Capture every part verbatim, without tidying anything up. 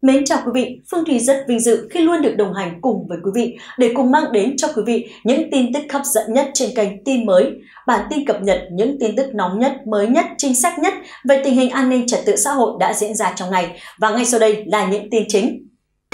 Mến chào quý vị, Phương Thùy rất vinh dự khi luôn được đồng hành cùng với quý vị để cùng mang đến cho quý vị những tin tức hấp dẫn nhất trên kênh Tin Mới, bản tin cập nhật những tin tức nóng nhất, mới nhất, chính xác nhất về tình hình an ninh trật tự xã hội đã diễn ra trong ngày. Và ngay sau đây là những tin chính.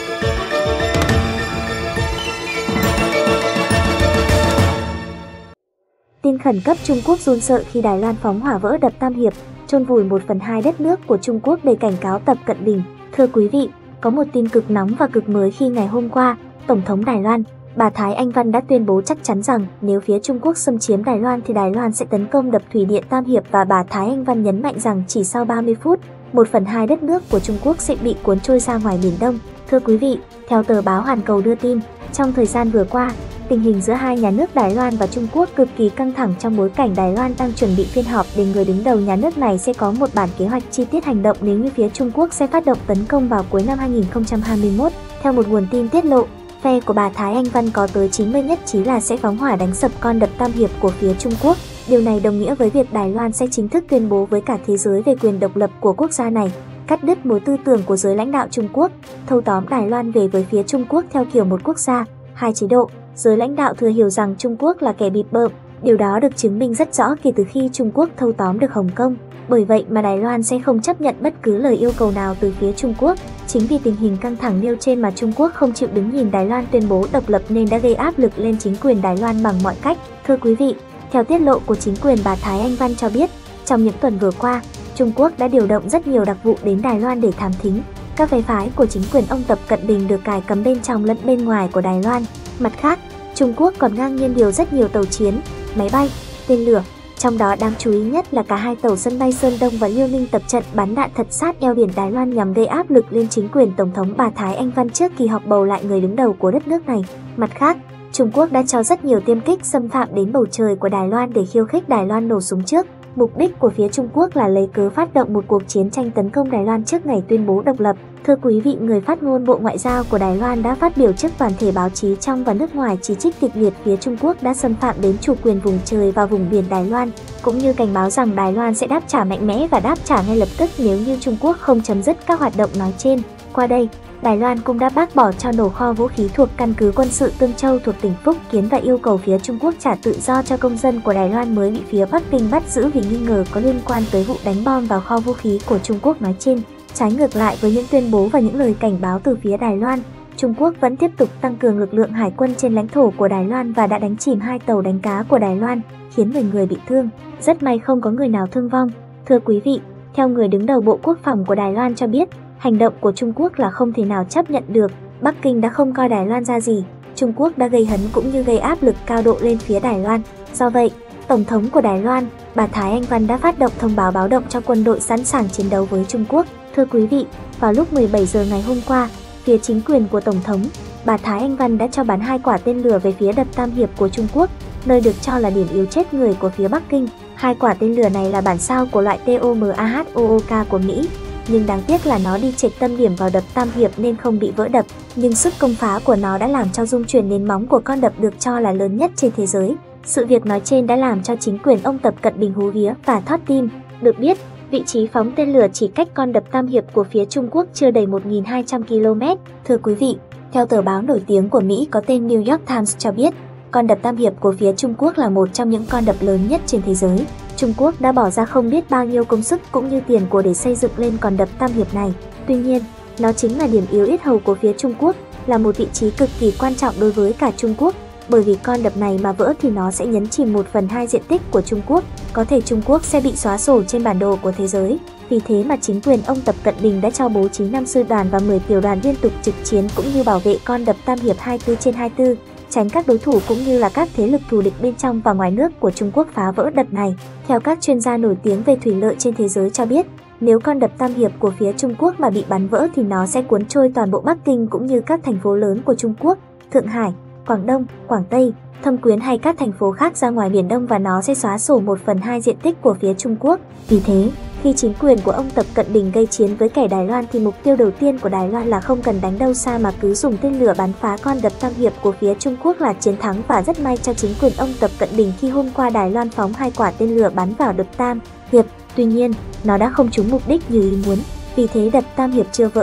Tin khẩn cấp: Trung Quốc run sợ khi Đài Loan phóng hỏa vỡ đập Tam Hiệp, chôn vùi một phần hai đất nước của Trung Quốc để cảnh cáo Tập Cận Bình. Thưa quý vị, có một tin cực nóng và cực mới khi ngày hôm qua, Tổng thống Đài Loan, bà Thái Anh Văn đã tuyên bố chắc chắn rằng nếu phía Trung Quốc xâm chiếm Đài Loan thì Đài Loan sẽ tấn công đập thủy điện Tam Hiệp, và bà Thái Anh Văn nhấn mạnh rằng chỉ sau ba mươi phút, một phần hai đất nước của Trung Quốc sẽ bị cuốn trôi ra ngoài Biển Đông. Thưa quý vị, theo tờ báo Hoàn Cầu đưa tin, trong thời gian vừa qua, tình hình giữa hai nhà nước Đài Loan và Trung Quốc cực kỳ căng thẳng trong bối cảnh Đài Loan đang chuẩn bị phiên họp để người đứng đầu nhà nước này sẽ có một bản kế hoạch chi tiết hành động nếu như phía Trung Quốc sẽ phát động tấn công vào cuối năm hai nghìn không trăm hai mươi mốt. Theo một nguồn tin tiết lộ, phe của bà Thái Anh Văn có tới chín mươi nhất trí là sẽ phóng hỏa đánh sập con đập Tam Hiệp của phía Trung Quốc. Điều này đồng nghĩa với việc Đài Loan sẽ chính thức tuyên bố với cả thế giới về quyền độc lập của quốc gia này, cắt đứt mối tư tưởng của giới lãnh đạo Trung Quốc, thâu tóm Đài Loan về với phía Trung Quốc theo kiểu một quốc gia, hai chế độ. Giới lãnh đạo thừa hiểu rằng Trung Quốc là kẻ bịp bợm, điều đó được chứng minh rất rõ kể từ khi Trung Quốc thâu tóm được Hồng Kông. Bởi vậy mà Đài Loan sẽ không chấp nhận bất cứ lời yêu cầu nào từ phía Trung Quốc. Chính vì tình hình căng thẳng nêu trên mà Trung Quốc không chịu đứng nhìn Đài Loan tuyên bố độc lập nên đã gây áp lực lên chính quyền Đài Loan bằng mọi cách. Thưa quý vị, theo tiết lộ của chính quyền, bà Thái Anh Văn cho biết, trong những tuần vừa qua, Trung Quốc đã điều động rất nhiều đặc vụ đến Đài Loan để thám thính. Các phe phái của chính quyền ông Tập Cận Bình được cài cắm bên trong lẫn bên ngoài của Đài Loan. Mặt khác, Trung Quốc còn ngang nhiên điều rất nhiều tàu chiến, máy bay, tên lửa, trong đó đáng chú ý nhất là cả hai tàu sân bay Sơn Đông và Liêu Ninh tập trận bắn đạn thật sát eo biển Đài Loan nhằm gây áp lực lên chính quyền Tổng thống bà Thái Anh Văn trước kỳ họp bầu lại người đứng đầu của đất nước này. Mặt khác, Trung Quốc đã cho rất nhiều tiêm kích xâm phạm đến bầu trời của Đài Loan để khiêu khích Đài Loan nổ súng trước. Mục đích của phía Trung Quốc là lấy cớ phát động một cuộc chiến tranh tấn công Đài Loan trước ngày tuyên bố độc lập. Thưa quý vị, người phát ngôn Bộ Ngoại giao của Đài Loan đã phát biểu trước toàn thể báo chí trong và nước ngoài chỉ trích kịch liệt phía Trung Quốc đã xâm phạm đến chủ quyền vùng trời và vùng biển Đài Loan, cũng như cảnh báo rằng Đài Loan sẽ đáp trả mạnh mẽ và đáp trả ngay lập tức nếu như Trung Quốc không chấm dứt các hoạt động nói trên. Qua đây, Đài Loan cũng đã bác bỏ cho nổ kho vũ khí thuộc căn cứ quân sự Tương Châu thuộc tỉnh Phúc Kiến và yêu cầu phía Trung Quốc trả tự do cho công dân của Đài Loan mới bị phía Bắc Kinh bắt giữ vì nghi ngờ có liên quan tới vụ đánh bom vào kho vũ khí của Trung Quốc nói trên. Trái ngược lại với những tuyên bố và những lời cảnh báo từ phía Đài Loan, Trung Quốc vẫn tiếp tục tăng cường lực lượng hải quân trên lãnh thổ của Đài Loan và đã đánh chìm hai tàu đánh cá của Đài Loan, khiến mười người bị thương. Rất may không có người nào thương vong. Thưa quý vị, theo người đứng đầu Bộ Quốc phòng của Đài Loan cho biết, hành động của Trung Quốc là không thể nào chấp nhận được. Bắc Kinh đã không coi Đài Loan ra gì. Trung Quốc đã gây hấn cũng như gây áp lực cao độ lên phía Đài Loan. Do vậy, Tổng thống của Đài Loan, bà Thái Anh Văn đã phát động thông báo báo động cho quân đội sẵn sàng chiến đấu với Trung Quốc. Thưa quý vị, vào lúc mười bảy giờ ngày hôm qua, phía chính quyền của Tổng thống, bà Thái Anh Văn đã cho bắn hai quả tên lửa về phía đập Tam Hiệp của Trung Quốc, nơi được cho là điểm yếu chết người của phía Bắc Kinh. Hai quả tên lửa này là bản sao của loại TOMAHOOK của Mỹ, nhưng đáng tiếc là nó đi trệch tâm điểm vào đập Tam Hiệp nên không bị vỡ đập, nhưng sức công phá của nó đã làm cho rung chuyển nền móng của con đập được cho là lớn nhất trên thế giới. Sự việc nói trên đã làm cho chính quyền ông Tập Cận Bình hú vía và thót tim. Được biết, vị trí phóng tên lửa chỉ cách con đập Tam Hiệp của phía Trung Quốc chưa đầy một nghìn hai trăm ki lô mét. Thưa quý vị, theo tờ báo nổi tiếng của Mỹ có tên New York Times cho biết, con đập Tam Hiệp của phía Trung Quốc là một trong những con đập lớn nhất trên thế giới. Trung Quốc đã bỏ ra không biết bao nhiêu công sức cũng như tiền của để xây dựng lên con đập Tam Hiệp này. Tuy nhiên, nó chính là điểm yếu yết hầu của phía Trung Quốc, là một vị trí cực kỳ quan trọng đối với cả Trung Quốc, bởi vì con đập này mà vỡ thì nó sẽ nhấn chìm một phần hai diện tích của Trung Quốc, có thể Trung Quốc sẽ bị xóa sổ trên bản đồ của thế giới. Vì thế mà chính quyền ông Tập Cận Bình đã cho bố trí năm sư đoàn và mười tiểu đoàn liên tục trực chiến cũng như bảo vệ con đập Tam Hiệp hai mươi tư trên hai mươi tư, tránh các đối thủ cũng như là các thế lực thù địch bên trong và ngoài nước của Trung Quốc phá vỡ đập này. Theo các chuyên gia nổi tiếng về thủy lợi trên thế giới cho biết, nếu con đập Tam Hiệp của phía Trung Quốc mà bị bắn vỡ thì nó sẽ cuốn trôi toàn bộ Bắc Kinh cũng như các thành phố lớn của Trung Quốc, Thượng Hải, Quảng Đông, Quảng Tây, Thâm Quyến hay các thành phố khác ra ngoài Biển Đông, và nó sẽ xóa sổ một phần hai diện tích của phía Trung Quốc. Vì thế, khi chính quyền của ông Tập Cận Bình gây chiến với kẻ Đài Loan thì mục tiêu đầu tiên của Đài Loan là không cần đánh đâu xa mà cứ dùng tên lửa bắn phá con đập Tam Hiệp của phía Trung Quốc là chiến thắng. Và rất may cho chính quyền ông Tập Cận Bình khi hôm qua Đài Loan phóng hai quả tên lửa bắn vào đập Tam Hiệp. Tuy nhiên, nó đã không trúng mục đích như ý muốn. Vì thế đập Tam Hiệp chưa vỡ,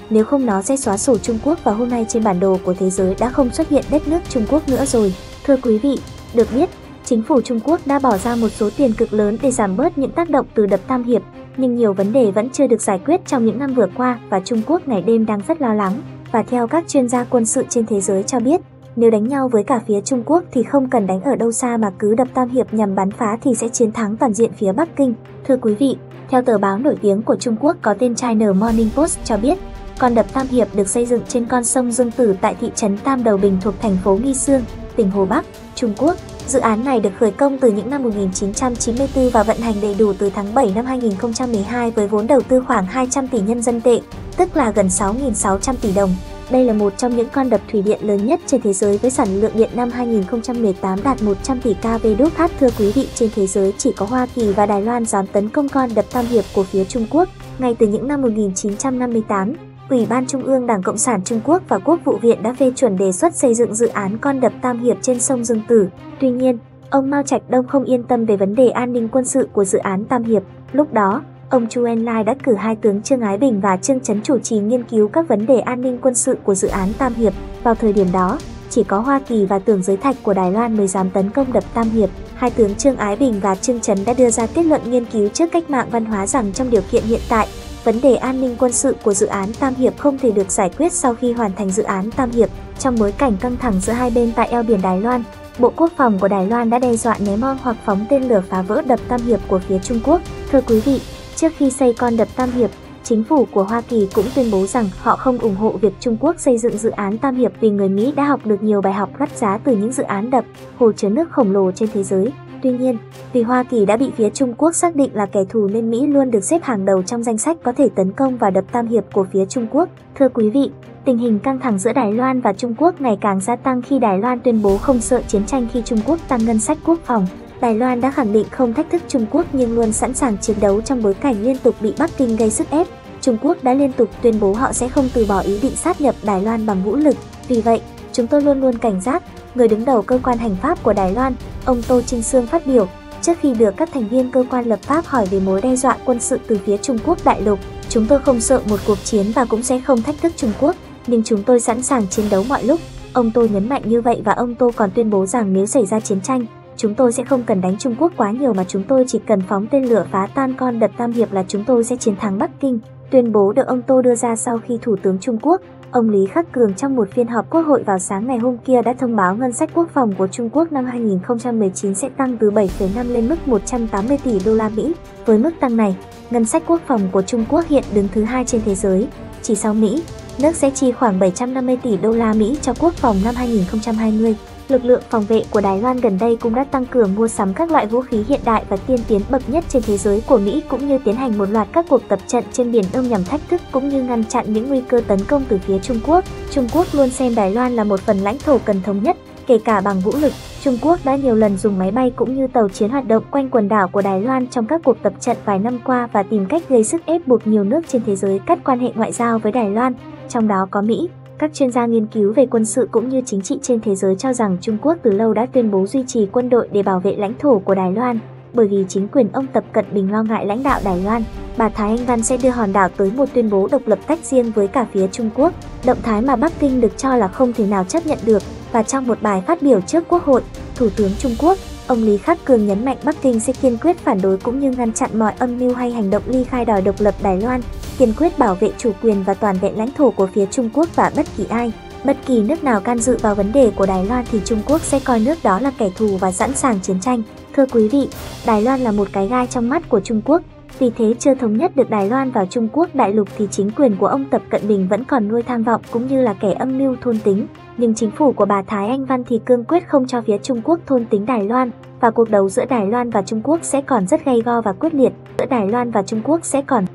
nếu không nó sẽ xóa sổ Trung Quốc và hôm nay trên bản đồ của thế giới đã không xuất hiện đất nước Trung Quốc nữa rồi. Thưa quý vị, được biết, chính phủ Trung Quốc đã bỏ ra một số tiền cực lớn để giảm bớt những tác động từ đập Tam Hiệp, nhưng nhiều vấn đề vẫn chưa được giải quyết trong những năm vừa qua và Trung Quốc ngày đêm đang rất lo lắng. Và theo các chuyên gia quân sự trên thế giới cho biết, nếu đánh nhau với cả phía Trung Quốc thì không cần đánh ở đâu xa mà cứ đập Tam Hiệp nhằm bắn phá thì sẽ chiến thắng toàn diện phía Bắc Kinh. Thưa quý vị, theo tờ báo nổi tiếng của Trung Quốc có tên China Morning Post cho biết, con đập Tam Hiệp được xây dựng trên con sông Dương Tử tại thị trấn Tam Đầu Bình thuộc thành phố Nghi Sương, tỉnh Hồ Bắc, Trung Quốc. Dự án này được khởi công từ những năm một nghìn chín trăm chín mươi tư và vận hành đầy đủ từ tháng bảy năm hai nghìn không trăm mười hai với vốn đầu tư khoảng hai trăm tỷ nhân dân tệ, tức là gần sáu nghìn sáu trăm tỷ đồng. Đây là một trong những con đập thủy điện lớn nhất trên thế giới với sản lượng điện năm hai nghìn không trăm mười tám đạt một trăm tỷ ki lô oát. Thưa quý vị, trên thế giới chỉ có Hoa Kỳ và Đài Loan dám tấn công con đập Tam Hiệp của phía Trung Quốc. Ngay từ những năm một nghìn chín trăm năm mươi tám, Ủy ban Trung ương Đảng Cộng sản Trung Quốc và Quốc vụ viện đã phê chuẩn đề xuất xây dựng dự án con đập Tam Hiệp trên sông Dương Tử. Tuy nhiên, ông Mao Trạch Đông không yên tâm về vấn đề an ninh quân sự của dự án Tam Hiệp. Lúc đó, ông Chu Enlai đã cử hai tướng Trương Ái Bình và Trương Chấn chủ trì nghiên cứu các vấn đề an ninh quân sự của dự án Tam Hiệp. Vào thời điểm đó, chỉ có Hoa Kỳ và Tưởng Giới Thạch của Đài Loan mới dám tấn công đập Tam Hiệp. Hai tướng Trương Ái Bình và Trương Chấn đã đưa ra kết luận nghiên cứu trước cách mạng văn hóa rằng trong điều kiện hiện tại, vấn đề an ninh quân sự của dự án Tam Hiệp không thể được giải quyết sau khi hoàn thành dự án Tam Hiệp. Trong bối cảnh căng thẳng giữa hai bên tại eo biển Đài Loan, Bộ Quốc phòng của Đài Loan đã đe dọa ném bom hoặc phóng tên lửa phá vỡ đập Tam Hiệp của phía Trung Quốc. Thưa quý vị, trước khi xây con đập Tam Hiệp, chính phủ của Hoa Kỳ cũng tuyên bố rằng họ không ủng hộ việc Trung Quốc xây dựng dự án Tam Hiệp vì người Mỹ đã học được nhiều bài học đắt giá từ những dự án đập, hồ chứa nước khổng lồ trên thế giới. Tuy nhiên, vì Hoa Kỳ đã bị phía Trung Quốc xác định là kẻ thù nên Mỹ luôn được xếp hàng đầu trong danh sách có thể tấn công vào đập Tam Hiệp của phía Trung Quốc. Thưa quý vị, tình hình căng thẳng giữa Đài Loan và Trung Quốc ngày càng gia tăng khi Đài Loan tuyên bố không sợ chiến tranh khi Trung Quốc tăng ngân sách quốc phòng. Đài Loan đã khẳng định không thách thức Trung Quốc nhưng luôn sẵn sàng chiến đấu trong bối cảnh liên tục bị Bắc Kinh gây sức ép. Trung Quốc đã liên tục tuyên bố họ sẽ không từ bỏ ý định sát nhập Đài Loan bằng vũ lực. Vì vậy, chúng tôi luôn luôn cảnh giác. Người đứng đầu cơ quan hành pháp của Đài Loan, ông Tô Trinh Sương phát biểu, trước khi được các thành viên cơ quan lập pháp hỏi về mối đe dọa quân sự từ phía Trung Quốc đại lục, chúng tôi không sợ một cuộc chiến và cũng sẽ không thách thức Trung Quốc, nhưng chúng tôi sẵn sàng chiến đấu mọi lúc. Ông Tô nhấn mạnh như vậy và ông Tô còn tuyên bố rằng nếu xảy ra chiến tranh, chúng tôi sẽ không cần đánh Trung Quốc quá nhiều mà chúng tôi chỉ cần phóng tên lửa phá tan con đập Tam Hiệp là chúng tôi sẽ chiến thắng Bắc Kinh. Tuyên bố được ông Tô đưa ra sau khi Thủ tướng Trung Quốc, ông Lý Khắc Cường trong một phiên họp Quốc hội vào sáng ngày hôm kia đã thông báo ngân sách quốc phòng của Trung Quốc năm hai nghìn không trăm mười chín sẽ tăng từ bảy phẩy năm lên mức một trăm tám mươi tỷ đô la Mỹ. Với mức tăng này, ngân sách quốc phòng của Trung Quốc hiện đứng thứ hai trên thế giới, chỉ sau Mỹ. Nước sẽ chi khoảng bảy trăm năm mươi tỷ đô la Mỹ cho quốc phòng năm hai nghìn không trăm hai mươi. Lực lượng phòng vệ của Đài Loan gần đây cũng đã tăng cường mua sắm các loại vũ khí hiện đại và tiên tiến bậc nhất trên thế giới của Mỹ cũng như tiến hành một loạt các cuộc tập trận trên Biển Đông nhằm thách thức cũng như ngăn chặn những nguy cơ tấn công từ phía Trung Quốc. Trung Quốc luôn xem Đài Loan là một phần lãnh thổ cần thống nhất, kể cả bằng vũ lực. Trung Quốc đã nhiều lần dùng máy bay cũng như tàu chiến hoạt động quanh quần đảo của Đài Loan trong các cuộc tập trận vài năm qua và tìm cách gây sức ép buộc nhiều nước trên thế giới cắt quan hệ ngoại giao với Đài Loan, trong đó có Mỹ. Các chuyên gia nghiên cứu về quân sự cũng như chính trị trên thế giới cho rằng Trung Quốc từ lâu đã tuyên bố duy trì quân đội để bảo vệ lãnh thổ của Đài Loan, bởi vì chính quyền ông Tập Cận Bình lo ngại lãnh đạo Đài Loan. Bà Thái Anh Văn sẽ đưa hòn đảo tới một tuyên bố độc lập tách riêng với cả phía Trung Quốc, động thái mà Bắc Kinh được cho là không thể nào chấp nhận được. Và trong một bài phát biểu trước Quốc hội, Thủ tướng Trung Quốc, ông Lý Khắc Cường nhấn mạnh Bắc Kinh sẽ kiên quyết phản đối cũng như ngăn chặn mọi âm mưu hay hành động ly khai đòi độc lập Đài Loan, kiên quyết bảo vệ chủ quyền và toàn vẹn lãnh thổ của phía Trung Quốc và bất kỳ ai, bất kỳ nước nào can dự vào vấn đề của Đài Loan thì Trung Quốc sẽ coi nước đó là kẻ thù và sẵn sàng chiến tranh. Thưa quý vị, Đài Loan là một cái gai trong mắt của Trung Quốc, vì thế chưa thống nhất được Đài Loan vào Trung Quốc đại lục thì chính quyền của ông Tập Cận Bình vẫn còn nuôi tham vọng cũng như là kẻ âm mưu thôn tính. Nhưng chính phủ của bà Thái Anh Văn thì cương quyết không cho phía Trung Quốc thôn tính Đài Loan, và cuộc đấu giữa Đài Loan và Trung Quốc sẽ còn rất gay go và quyết liệt, giữa Đài Loan và Trung Quốc sẽ còn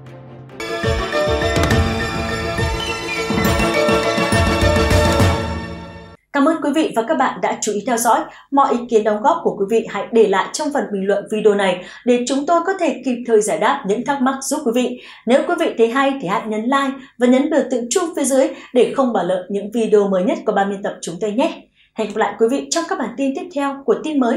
Cảm ơn quý vị và các bạn đã chú ý theo dõi. Mọi ý kiến đóng góp của quý vị hãy để lại trong phần bình luận video này để chúng tôi có thể kịp thời giải đáp những thắc mắc giúp quý vị. Nếu quý vị thấy hay thì hãy nhấn like và nhấn biểu tượng chuông phía dưới để không bỏ lỡ những video mới nhất của ban biên tập chúng tôi nhé. Hẹn gặp lại quý vị trong các bản tin tiếp theo của tin mới.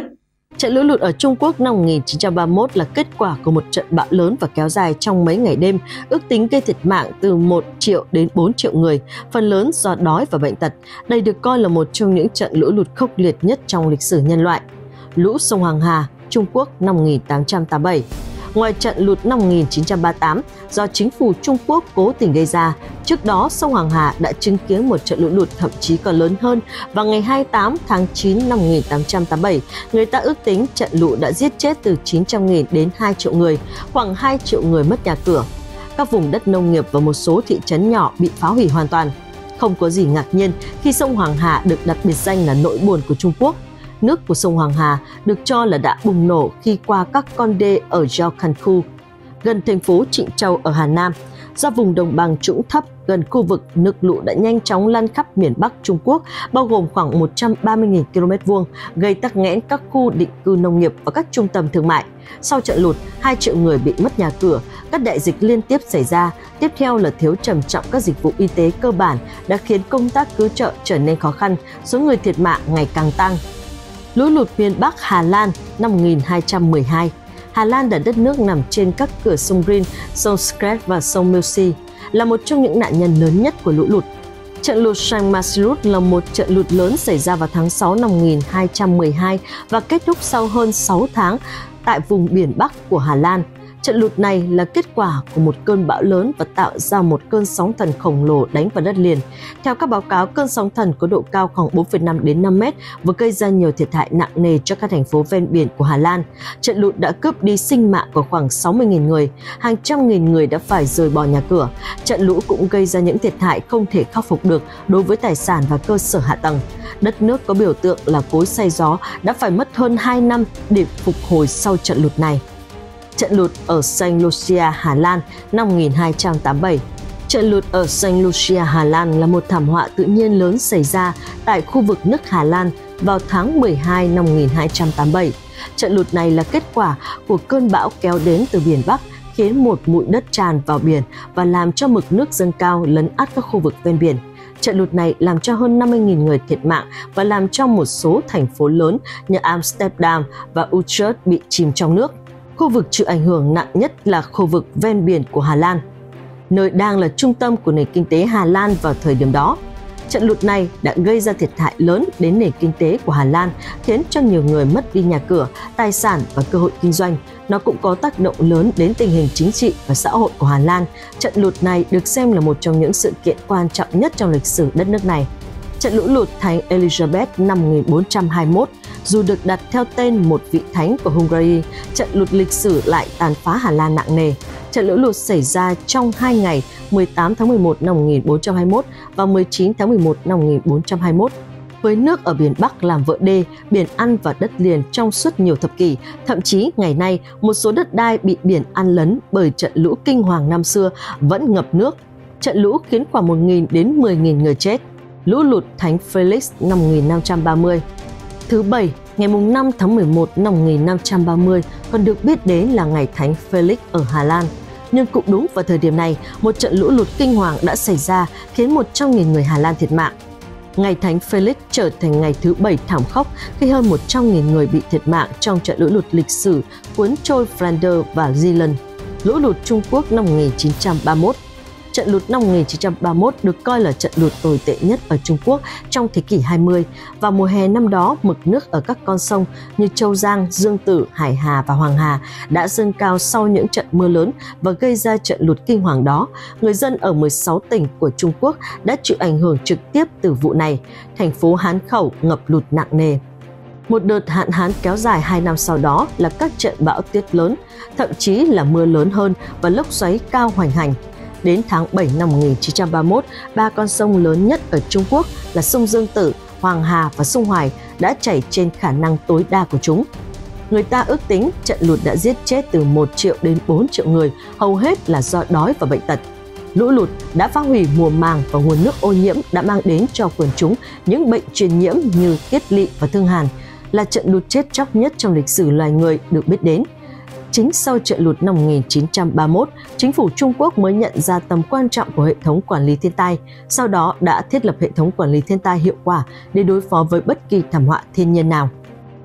Trận lũ lụt ở Trung Quốc năm một nghìn chín trăm ba mươi mốt là kết quả của một trận bão lớn và kéo dài trong mấy ngày đêm, ước tính gây thiệt mạng từ một triệu đến bốn triệu người, phần lớn do đói và bệnh tật. Đây được coi là một trong những trận lũ lụt khốc liệt nhất trong lịch sử nhân loại. Lũ sông Hoàng Hà, Trung Quốc năm một nghìn tám trăm tám mươi bảy. Ngoài trận lụt năm một nghìn chín trăm ba mươi tám do chính phủ Trung Quốc cố tình gây ra, trước đó sông Hoàng Hà đã chứng kiến một trận lũ lụt thậm chí còn lớn hơn vào ngày hai mươi tám tháng chín năm một nghìn tám trăm tám mươi bảy. Người ta ước tính trận lũ đã giết chết từ chín trăm nghìn đến hai triệu người, khoảng hai triệu người mất nhà cửa. Các vùng đất nông nghiệp và một số thị trấn nhỏ bị phá hủy hoàn toàn. Không có gì ngạc nhiên khi sông Hoàng Hà được đặt biệt danh là nỗi buồn của Trung Quốc. Nước của sông Hoàng Hà được cho là đã bùng nổ khi qua các con đê ở Jiaokankhu, gần thành phố Trịnh Châu ở Hà Nam. Do vùng đồng bằng trũng thấp gần khu vực, nước lũ đã nhanh chóng lan khắp miền Bắc Trung Quốc, bao gồm khoảng một trăm ba mươi nghìn ki lô mét vuông, gây tắc nghẽn các khu định cư nông nghiệp và các trung tâm thương mại. Sau trận lụt, hai triệu người bị mất nhà cửa, các đại dịch liên tiếp xảy ra. Tiếp theo là thiếu trầm trọng các dịch vụ y tế cơ bản đã khiến công tác cứu trợ trở nên khó khăn, số người thiệt mạng ngày càng tăng. Lũ lụt miền Bắc Hà Lan năm một nghìn hai trăm mười hai. Hà Lan là đất nước nằm trên các cửa sông Rin, sông Skret và sông Meuse, là một trong những nạn nhân lớn nhất của lũ lụt. Trận lụt San Masirut là một trận lụt lớn xảy ra vào tháng sáu năm một nghìn hai trăm mười hai và kết thúc sau hơn sáu tháng tại vùng biển Bắc của Hà Lan. Trận lụt này là kết quả của một cơn bão lớn và tạo ra một cơn sóng thần khổng lồ đánh vào đất liền. Theo các báo cáo, cơn sóng thần có độ cao khoảng bốn phẩy năm đến năm mét và gây ra nhiều thiệt hại nặng nề cho các thành phố ven biển của Hà Lan. Trận lụt đã cướp đi sinh mạng của khoảng sáu mươi nghìn người, hàng trăm nghìn người đã phải rời bỏ nhà cửa. Trận lũ cũng gây ra những thiệt hại không thể khắc phục được đối với tài sản và cơ sở hạ tầng. Đất nước có biểu tượng là cối xay gió đã phải mất hơn hai năm để phục hồi sau trận lụt này. Trận lụt ở Saint Lucia, Hà Lan năm một nghìn hai trăm tám mươi bảy. Trận lụt ở Saint Lucia, Hà Lan là một thảm họa tự nhiên lớn xảy ra tại khu vực nước Hà Lan vào tháng mười hai năm một nghìn hai trăm tám mươi bảy. Trận lụt này là kết quả của cơn bão kéo đến từ biển Bắc, khiến một mụi đất tràn vào biển và làm cho mực nước dâng cao lấn át các khu vực ven biển. Trận lụt này làm cho hơn năm mươi nghìn người thiệt mạng và làm cho một số thành phố lớn như Amsterdam và Utrecht bị chìm trong nước. Khu vực chịu ảnh hưởng nặng nhất là khu vực ven biển của Hà Lan, nơi đang là trung tâm của nền kinh tế Hà Lan vào thời điểm đó. Trận lụt này đã gây ra thiệt hại lớn đến nền kinh tế của Hà Lan, khiến cho nhiều người mất đi nhà cửa, tài sản và cơ hội kinh doanh. Nó cũng có tác động lớn đến tình hình chính trị và xã hội của Hà Lan. Trận lụt này được xem là một trong những sự kiện quan trọng nhất trong lịch sử đất nước này. Trận lũ lụt Thánh Elizabeth năm một nghìn bốn trăm hai mươi mốt, dù được đặt theo tên một vị thánh của Hungary, trận lụt lịch sử lại tàn phá Hà Lan nặng nề. Trận lũ lụt xảy ra trong hai ngày mười tám tháng mười một năm một nghìn bốn trăm hai mươi mốt và mười chín tháng mười một năm một nghìn bốn trăm hai mươi mốt. Với nước ở biển Bắc làm vợ đê, biển ăn và đất liền trong suốt nhiều thập kỷ, thậm chí ngày nay một số đất đai bị biển ăn lấn bởi trận lũ kinh hoàng năm xưa vẫn ngập nước. Trận lũ khiến khoảng một nghìn đến mười nghìn người chết. Lũ lụt Thánh Felix năm một nghìn năm trăm ba mươi. Thứ Bảy, ngày năm tháng mười một năm một nghìn năm trăm ba mươi còn được biết đến là ngày Thánh Felix ở Hà Lan. Nhưng cũng đúng vào thời điểm này, một trận lũ lụt kinh hoàng đã xảy ra khiến một trăm nghìn người Hà Lan thiệt mạng. Ngày Thánh Felix trở thành ngày thứ Bảy thảm khốc khi hơn một trăm nghìn người bị thiệt mạng trong trận lũ lụt lịch sử cuốn trôi Flanders và Zealand. Lũ lụt Trung Quốc năm một nghìn chín trăm ba mươi mốt. Trận lụt năm một nghìn chín trăm ba mươi mốt được coi là trận lụt tồi tệ nhất ở Trung Quốc trong thế kỷ hai mươi. Vào mùa hè năm đó, mực nước ở các con sông như Châu Giang, Dương Tử, Hải Hà và Hoàng Hà đã dâng cao sau những trận mưa lớn và gây ra trận lụt kinh hoàng đó. Người dân ở mười sáu tỉnh của Trung Quốc đã chịu ảnh hưởng trực tiếp từ vụ này. Thành phố Hán Khẩu ngập lụt nặng nề. Một đợt hạn hán kéo dài hai năm sau đó là các trận bão tuyết lớn, thậm chí là mưa lớn hơn và lốc xoáy cao hoành hành. Đến tháng bảy năm một nghìn chín trăm ba mươi mốt, ba con sông lớn nhất ở Trung Quốc là sông Dương Tử, Hoàng Hà và sông Hoài đã chảy trên khả năng tối đa của chúng. Người ta ước tính trận lụt đã giết chết từ một triệu đến bốn triệu người, hầu hết là do đói và bệnh tật. Lũ lụt đã phá hủy mùa màng và nguồn nước ô nhiễm đã mang đến cho quần chúng những bệnh truyền nhiễm như kiết lỵ và thương hàn, là trận lụt chết chóc nhất trong lịch sử loài người được biết đến. Chính sau trận lụt năm một nghìn chín trăm ba mươi mốt, chính phủ Trung Quốc mới nhận ra tầm quan trọng của hệ thống quản lý thiên tai, sau đó đã thiết lập hệ thống quản lý thiên tai hiệu quả để đối phó với bất kỳ thảm họa thiên nhiên nào.